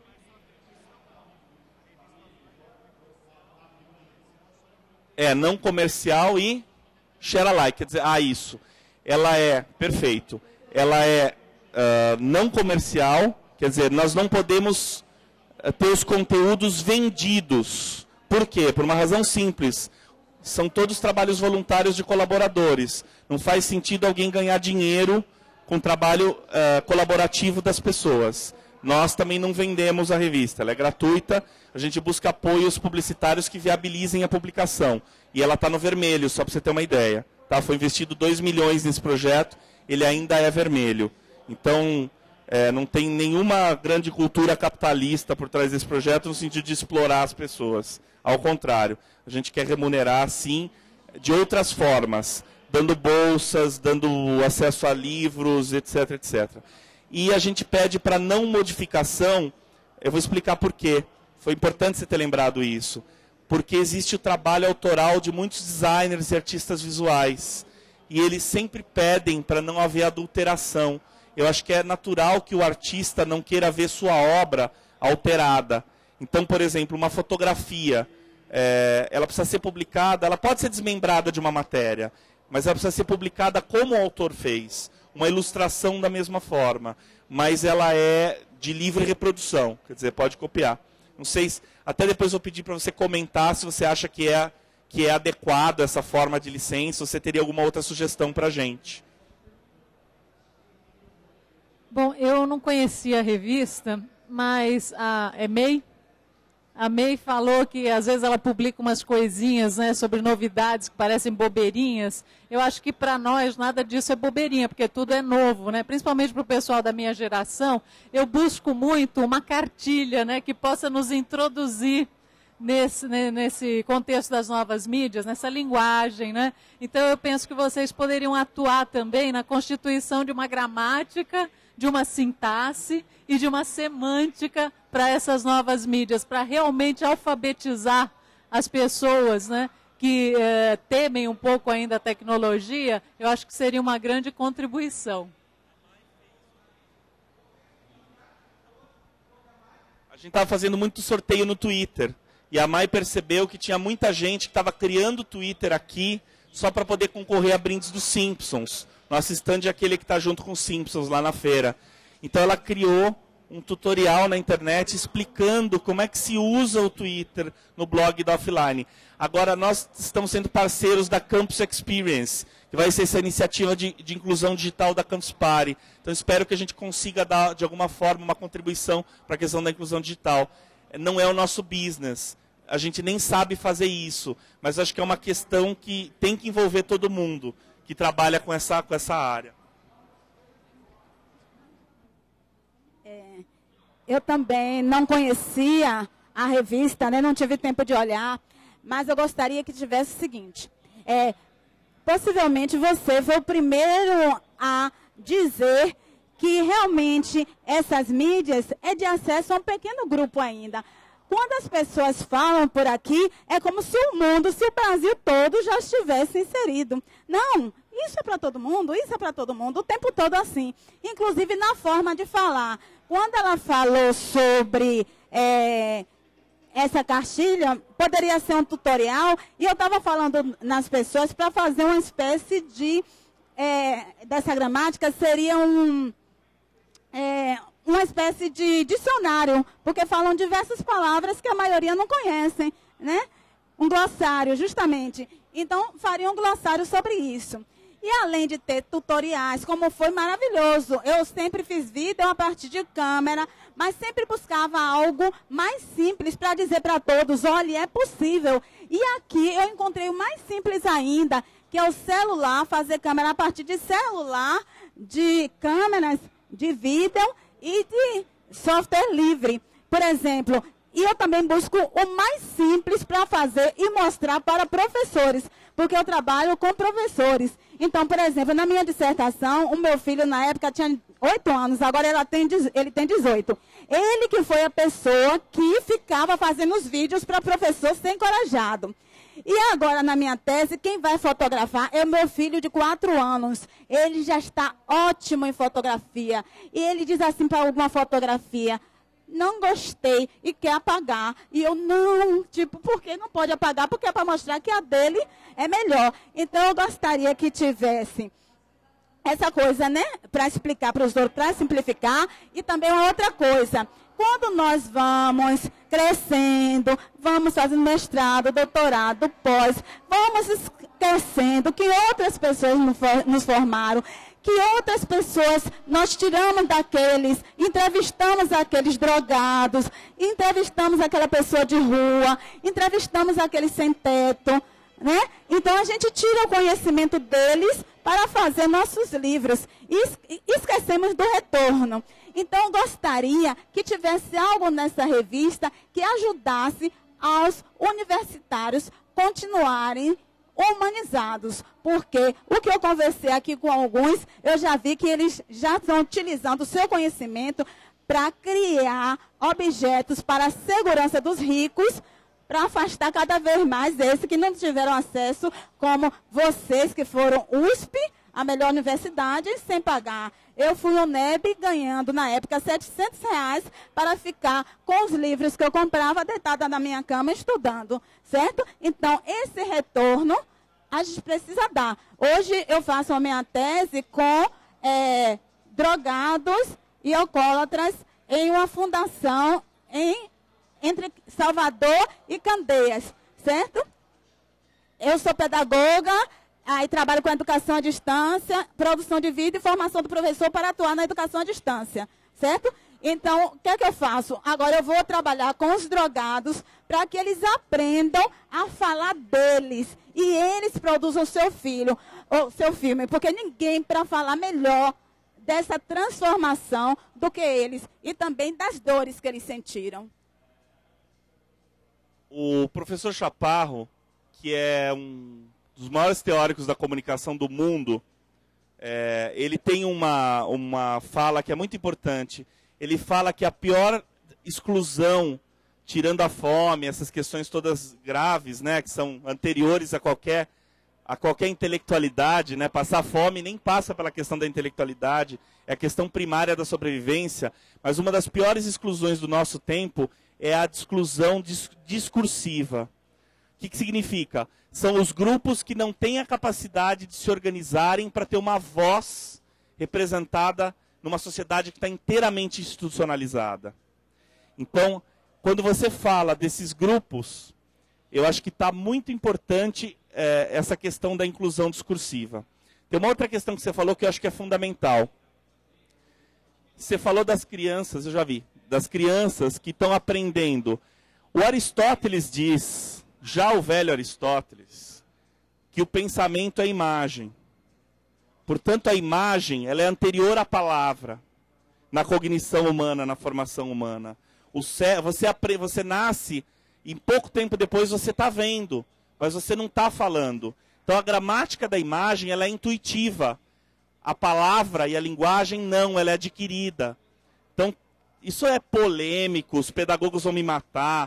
Não comercial e share alike. Quer dizer, isso. Ela é, perfeito, ela é não comercial, quer dizer, nós não podemos ter os conteúdos vendidos. Por quê? Por uma razão simples. São todos trabalhos voluntários de colaboradores. Não faz sentido alguém ganhar dinheiro com o trabalho colaborativo das pessoas. Nós também não vendemos a revista, ela é gratuita, a gente busca apoios publicitários que viabilizem a publicação. E ela está no vermelho, só para você ter uma ideia. Tá? Foi investido 2 milhões nesse projeto, ele ainda é vermelho. Então, não tem nenhuma grande cultura capitalista por trás desse projeto no sentido de explorar as pessoas. Ao contrário, a gente quer remunerar, sim, de outras formas, dando bolsas, dando acesso a livros, etc, etc. E a gente pede para não modificação, eu vou explicar por quê. Foi importante você ter lembrado isso. Porque existe o trabalho autoral de muitos designers e artistas visuais. E eles sempre pedem para não haver adulteração. Eu acho que é natural que o artista não queira ver sua obra alterada. Então, por exemplo, uma fotografia, ela precisa ser publicada, ela pode ser desmembrada de uma matéria. mas ela precisa ser publicada como o autor fez. Uma ilustração da mesma forma, mas ela é de livre reprodução, quer dizer, pode copiar. Não sei, até depois eu pedi para você comentar se você acha que é adequado essa forma de licença, ou você teria alguma outra sugestão para a gente. Bom, eu não conhecia a revista, mas a May falou que às vezes ela publica umas coisinhas, né, sobre novidades que parecem bobeirinhas. Eu acho que para nós nada disso é bobeirinha, porque tudo é novo, né? Principalmente para o pessoal da minha geração. Eu busco muito uma cartilha, né, que possa nos introduzir nesse contexto das novas mídias, nessa linguagem, né? Então eu penso que vocês poderiam atuar também na constituição de uma gramática, de uma sintaxe e de uma semântica para essas novas mídias, para realmente alfabetizar as pessoas, né, que temem um pouco ainda a tecnologia. Eu acho que seria uma grande contribuição. A gente estava fazendo muito sorteio no Twitter, e a Mai percebeu que tinha muita gente que estava criando Twitter aqui só para poder concorrer a brindes dos Simpsons. Nosso stand é aquele que está junto com os Simpsons lá na feira. Então ela criou um tutorial na internet explicando como é que se usa o Twitter no blog da Offline. Agora nós estamos sendo parceiros da Campus Experience, que vai ser essa iniciativa de inclusão digital da Campus Party. Então espero que a gente consiga dar, de alguma forma, uma contribuição para a questão da inclusão digital. Não é o nosso business, a gente nem sabe fazer isso, mas acho que é uma questão que tem que envolver todo mundo que trabalha com essa área. Eu também não conhecia a revista, né? Não tive tempo de olhar, mas eu gostaria que tivesse o seguinte. Possivelmente você foi o primeiro a dizer que realmente essas mídias é de acesso a um pequeno grupo ainda. Quando as pessoas falam por aqui, é como se o mundo, se o Brasil todo já estivesse inserido. Não, isso é para todo mundo, isso é para todo mundo, o tempo todo assim. Inclusive na forma de falar. Quando ela falou sobre essa cartilha, poderia ser um tutorial, e eu estava falando nas pessoas para fazer uma espécie de, dessa gramática, seria uma espécie de dicionário, porque falam diversas palavras que a maioria não conhecem, né? Um glossário, justamente. Então, faria um glossário sobre isso. E além de ter tutoriais, como foi maravilhoso, eu sempre fiz vídeo a partir de câmera, mas sempre buscava algo mais simples para dizer para todos, olha, é possível. E aqui eu encontrei o mais simples ainda, que é o celular, fazer câmera a partir de celular, de câmeras, de vídeo e de software livre. Por exemplo, e eu também busco o mais simples para fazer e mostrar para professores, porque eu trabalho com professores. Então, por exemplo, na minha dissertação, o meu filho na época tinha 8 anos, agora ele tem 18. Ele que foi a pessoa que ficava fazendo os vídeos para professor ser encorajado. E agora, na minha tese, quem vai fotografar é o meu filho de 4 anos. Ele já está ótimo em fotografia. E ele diz assim para alguma fotografia, não gostei e quer apagar. E eu, não, por que não pode apagar? Porque é para mostrar que a dele é melhor. Então, eu gostaria que tivesse essa coisa, né, para explicar para os outros, para simplificar. E também uma outra coisa, quando nós vamos crescendo, vamos fazendo mestrado, doutorado, pós, vamos esquecendo que outras pessoas nos formaram, que outras pessoas nós tiramos daqueles, entrevistamos aqueles drogados, entrevistamos aquela pessoa de rua, entrevistamos aquele sem teto, né? Então a gente tira o conhecimento deles para fazer nossos livros e esquecemos do retorno. Então eu gostaria que tivesse algo nessa revista que ajudasse aos universitários continuarem humanizados, porque o que eu conversei aqui com alguns, eu já vi que eles já estão utilizando o seu conhecimento para criar objetos para a segurança dos ricos, para afastar cada vez mais esses que não tiveram acesso, como vocês que foram USP, a melhor universidade, sem pagar. Eu fui ao NEB ganhando, na época, R$700 para ficar com os livros que eu comprava deitada na minha cama estudando, certo? Então, esse retorno a gente precisa dar. Hoje eu faço a minha tese com drogados e alcoólatras em uma fundação entre Salvador e Candeias, certo? Eu sou pedagoga, aí trabalho com educação à distância, produção de vídeo e formação do professor para atuar na educação à distância, certo? Então, o que é que eu faço? Agora eu vou trabalhar com os drogados para que eles aprendam a falar deles e eles produzam o seu filme, porque ninguém para falar melhor dessa transformação do que eles e também das dores que eles sentiram. O professor Chaparro, que é um dos maiores teóricos da comunicação do mundo, ele tem uma fala que é muito importante. Ele fala que a pior exclusão, tirando a fome, essas questões todas graves, né, que são anteriores a qualquer intelectualidade, né, passar fome nem passa pela questão da intelectualidade, é a questão primária da sobrevivência, mas uma das piores exclusões do nosso tempo é a exclusão discursiva. O que significa? São os grupos que não têm a capacidade de se organizarem para ter uma voz representada numa sociedade que está inteiramente institucionalizada. Então, quando você fala desses grupos, eu acho que está muito importante essa questão da inclusão discursiva. Tem uma outra questão que você falou que eu acho que é fundamental. Você falou das crianças, eu já vi, das crianças que estão aprendendo. O Aristóteles diz, já o velho Aristóteles, que o pensamento é imagem. Portanto, a imagem ela é anterior à palavra, na cognição humana, na formação humana. Você nasce e pouco tempo depois você está vendo, mas você não está falando. Então, a gramática da imagem ela é intuitiva. A palavra e a linguagem não, ela é adquirida. Então, isso é polêmico, os pedagogos vão me matar,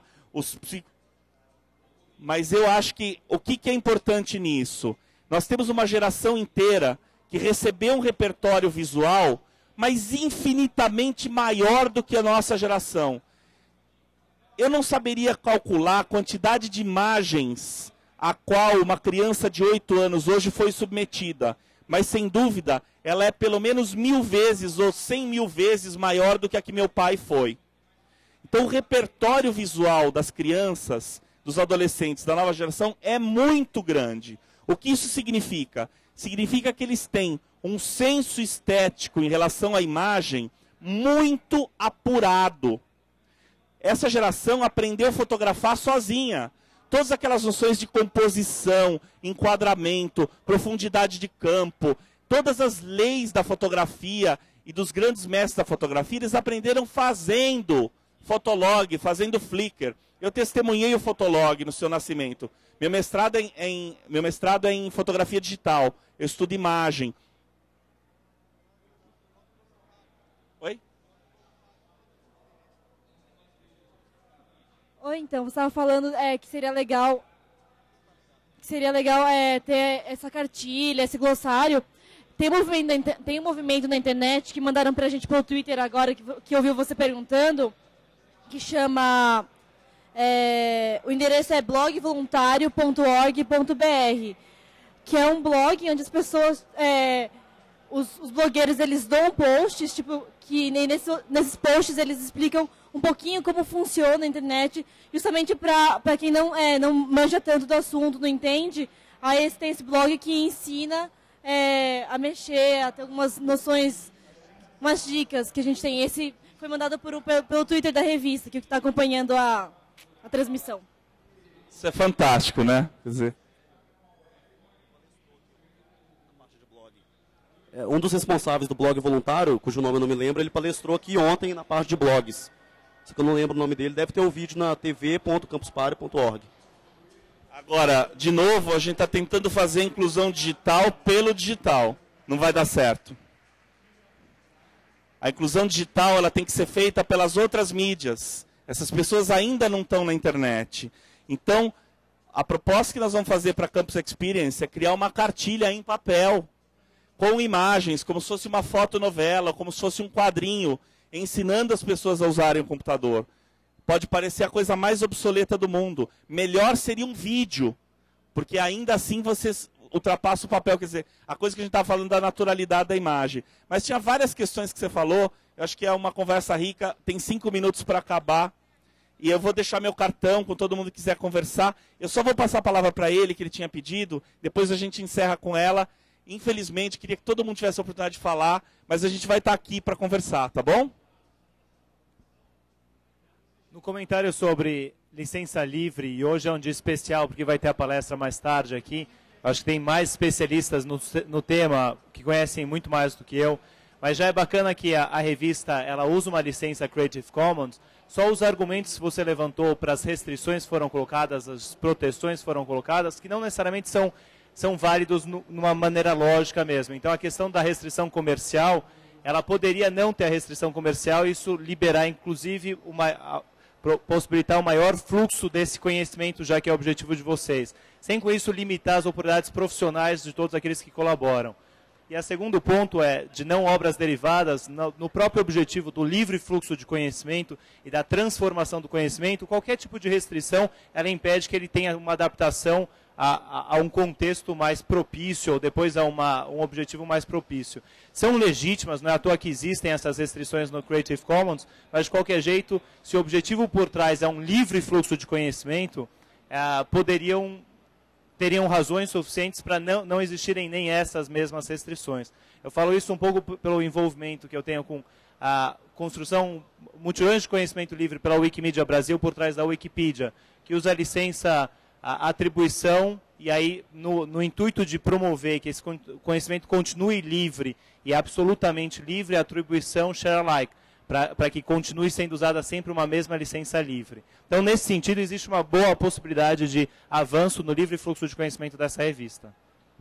mas eu acho que o que é importante nisso? Nós temos uma geração inteira que recebeu um repertório visual, mas infinitamente maior do que a nossa geração. Eu não saberia calcular a quantidade de imagens a qual uma criança de 8 anos hoje foi submetida, mas sem dúvida ela é pelo menos 1000 vezes ou 100.000 vezes maior do que a que meu pai foi. Então o repertório visual das crianças, dos adolescentes da nova geração é muito grande. O que isso significa? Significa que eles têm um senso estético em relação à imagem muito apurado. Essa geração aprendeu a fotografar sozinha. Todas aquelas noções de composição, enquadramento, profundidade de campo, todas as leis da fotografia e dos grandes mestres da fotografia, eles aprenderam fazendo Fotolog, fazendo Flickr. Eu testemunhei o Fotolog no seu nascimento. Meu mestrado é em fotografia digital. Eu estudo imagem. Oi? Oi, então, você estava falando que seria legal ter essa cartilha, esse glossário. Tem um movimento na internet que mandaram pra gente pelo Twitter agora, que ouviu você perguntando, que chama... o endereço é blogvoluntario.org.br, que é um blog onde as pessoas, os blogueiros, eles dão posts, tipo, que nesses posts eles explicam um pouquinho como funciona a internet, justamente para quem não manja tanto do assunto, não entende. Aí tem esse blog que ensina a mexer, a ter algumas noções, umas dicas que a gente tem. Esse foi mandado pelo Twitter da revista, que está acompanhando a transmissão. Isso é fantástico, né? Quer dizer... Um dos responsáveis do blog voluntário, cujo nome eu não me lembro, ele palestrou aqui ontem na parte de blogs. Se eu não lembro o nome dele, deve ter um vídeo na tv.campusparty.org. Agora, de novo, a gente está tentando fazer a inclusão digital pelo digital. Não vai dar certo. A inclusão digital ela tem que ser feita pelas outras mídias. Essas pessoas ainda não estão na internet. Então, a proposta que nós vamos fazer para a Campus Experience é criar uma cartilha em papel, com imagens, como se fosse uma fotonovela, como se fosse um quadrinho, ensinando as pessoas a usarem o computador. Pode parecer a coisa mais obsoleta do mundo. Melhor seria um vídeo, porque ainda assim ultrapassa o papel, quer dizer, a coisa que a gente estava falando da naturalidade da imagem. Mas tinha várias questões que você falou, eu acho que é uma conversa rica, tem 5 minutos para acabar, e eu vou deixar meu cartão com todo mundo que quiser conversar. Eu só vou passar a palavra para ele, que ele tinha pedido, depois a gente encerra com ela. Infelizmente, queria que todo mundo tivesse a oportunidade de falar, mas a gente vai estar aqui para conversar, tá bom? No comentário sobre licença livre, e hoje é um dia especial porque vai ter a palestra mais tarde aqui, acho que tem mais especialistas no tema que conhecem muito mais do que eu, mas já é bacana que a revista ela usa uma licença Creative Commons, só os argumentos que você levantou para as restrições foram colocadas, as proteções foram colocadas, que não necessariamente são válidos numa maneira lógica mesmo. Então a questão da restrição comercial, ela poderia não ter a restrição comercial e isso liberar inclusive possibilitar um maior fluxo desse conhecimento, já que é o objetivo de vocês. Sem com isso limitar as oportunidades profissionais de todos aqueles que colaboram. E o segundo ponto é, de não obras derivadas, no próprio objetivo do livre fluxo de conhecimento e da transformação do conhecimento, qualquer tipo de restrição, ela impede que ele tenha uma adaptação a um contexto mais propício, ou depois a um objetivo mais propício. São legítimas, não é à toa que existem essas restrições no Creative Commons, mas de qualquer jeito, se o objetivo por trás é um livre fluxo de conhecimento, teriam razões suficientes para não existirem nem essas mesmas restrições. Eu falo isso um pouco pelo envolvimento que eu tenho com a construção mutirões de conhecimento livre pela Wikimedia Brasil por trás da Wikipedia, que usa a licença a atribuição, e aí no intuito de promover que esse conhecimento continue livre e absolutamente livre, a atribuição share alike, para que continue sendo usada sempre uma mesma licença livre. Então, nesse sentido, existe uma boa possibilidade de avanço no livre fluxo de conhecimento dessa revista.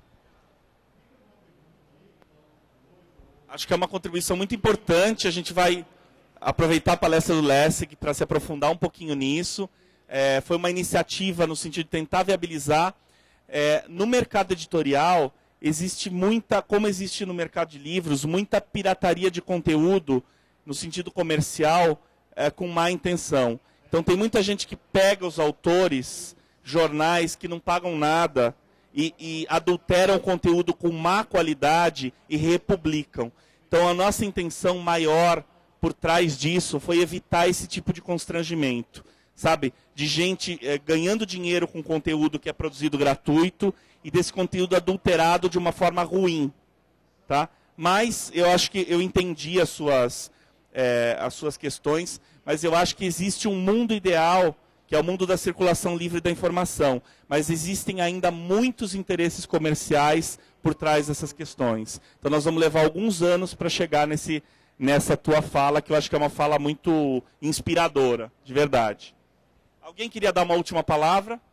Acho que é uma contribuição muito importante, a gente vai aproveitar a palestra do Lessig para se aprofundar um pouquinho nisso. Foi uma iniciativa no sentido de tentar viabilizar. No mercado editorial, existe muita, como existe no mercado de livros, muita pirataria de conteúdo, no sentido comercial, com má intenção. Então tem muita gente que pega os autores, jornais que não pagam nada, e adulteram o conteúdo com má qualidade e republicam. Então a nossa intenção maior por trás disso foi evitar esse tipo de constrangimento, sabe? De gente ganhando dinheiro com conteúdo que é produzido gratuito e desse conteúdo adulterado de uma forma ruim, tá? Mas eu acho que eu entendi as suas questões, mas eu acho que existe um mundo ideal, que é o mundo da circulação livre da informação, mas existem ainda muitos interesses comerciais por trás dessas questões. Então nós vamos levar alguns anos para chegar nessa tua fala, que eu acho que é uma fala muito inspiradora, de verdade. Alguém queria dar uma última palavra?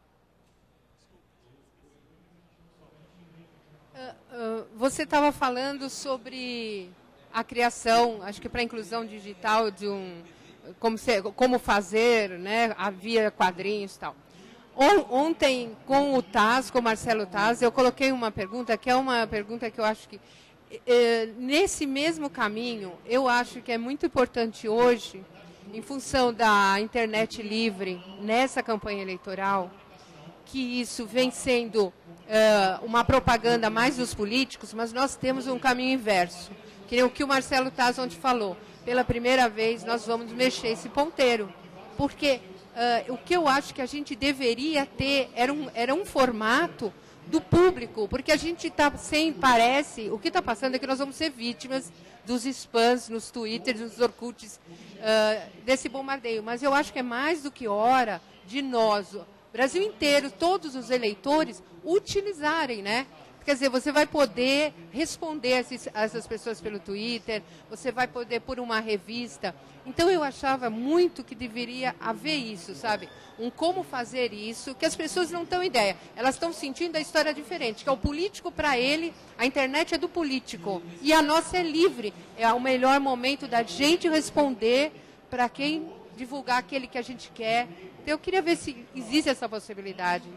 Você estava falando sobre a criação, acho que para a inclusão digital de como fazer, né, havia quadrinhos e tal. Ontem, com o Taz, com o Marcelo Taz, eu coloquei uma pergunta, que é uma pergunta que eu acho que, nesse mesmo caminho, eu acho que é muito importante hoje, em função da internet livre, nessa campanha eleitoral, que isso vem sendo uma propaganda mais dos políticos, mas nós temos um caminho inverso. Que nem o que o Marcelo Taz ontem falou. Pela primeira vez, nós vamos mexer esse ponteiro. Porque o que eu acho que a gente deveria ter era um formato do público. Porque a gente está parece, o que está passando é que nós vamos ser vítimas dos spams nos Twitters, nos Orkuts, desse bombardeio. Mas eu acho que é mais do que hora de nós, Brasil inteiro, todos os eleitores, utilizarem, né? Quer dizer, você vai poder responder a essas pessoas pelo Twitter, você vai poder por uma revista. Então, eu achava muito que deveria haver isso, sabe? Como fazer isso, que as pessoas não têm ideia. Elas estão sentindo a história diferente, que é o político para ele, a internet é do político. E a nossa é livre. É o melhor momento da gente responder para quem divulgar aquele que a gente quer. Então, eu queria ver se existe essa possibilidade.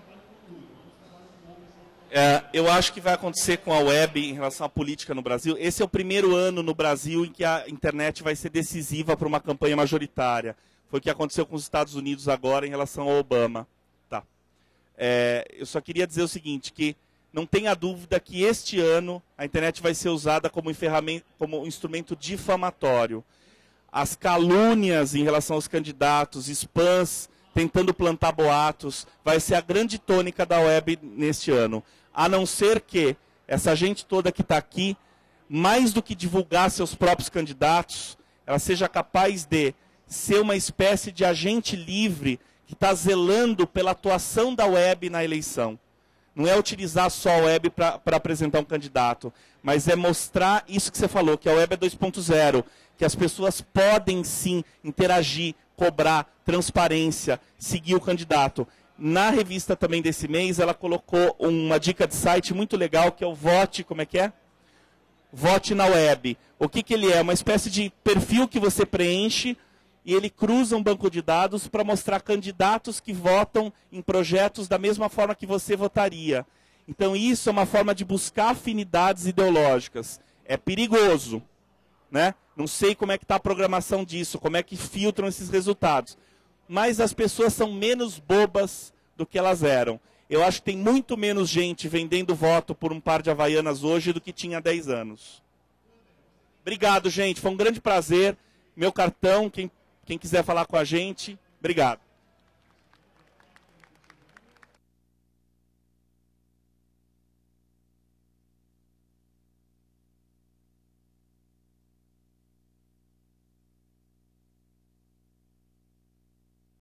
Eu acho que vai acontecer com a web em relação à política no Brasil. Esse é o primeiro ano no Brasil em que a internet vai ser decisiva para uma campanha majoritária. Foi o que aconteceu com os Estados Unidos agora em relação ao Obama. Tá. Eu só queria dizer o seguinte, que não tenha dúvida que este ano a internet vai ser usada como instrumento difamatório. As calúnias em relação aos candidatos, spams, tentando plantar boatos, vai ser a grande tônica da web neste ano. A não ser que essa gente toda que está aqui, mais do que divulgar seus próprios candidatos, ela seja capaz de ser uma espécie de agente livre que está zelando pela atuação da web na eleição. Não é utilizar só a web para apresentar um candidato, mas é mostrar isso que você falou, que a web é 2.0, que as pessoas podem sim interagir, cobrar, transparência, seguir o candidato. Na revista também desse mês, ela colocou uma dica de site muito legal, que é o Vote, como é que é? Vote na Web. O que, que ele é? Uma espécie de perfil que você preenche e ele cruza um banco de dados para mostrar candidatos que votam em projetos da mesma forma que você votaria. Então isso é uma forma de buscar afinidades ideológicas. É perigoso, né? Não sei como é que está a programação disso, como é que filtram esses resultados. Mas as pessoas são menos bobas do que elas eram. Eu acho que tem muito menos gente vendendo voto por um par de Havaianas hoje do que tinha há 10 anos. Obrigado, gente. Foi um grande prazer. Meu cartão, quem quiser falar com a gente, obrigado.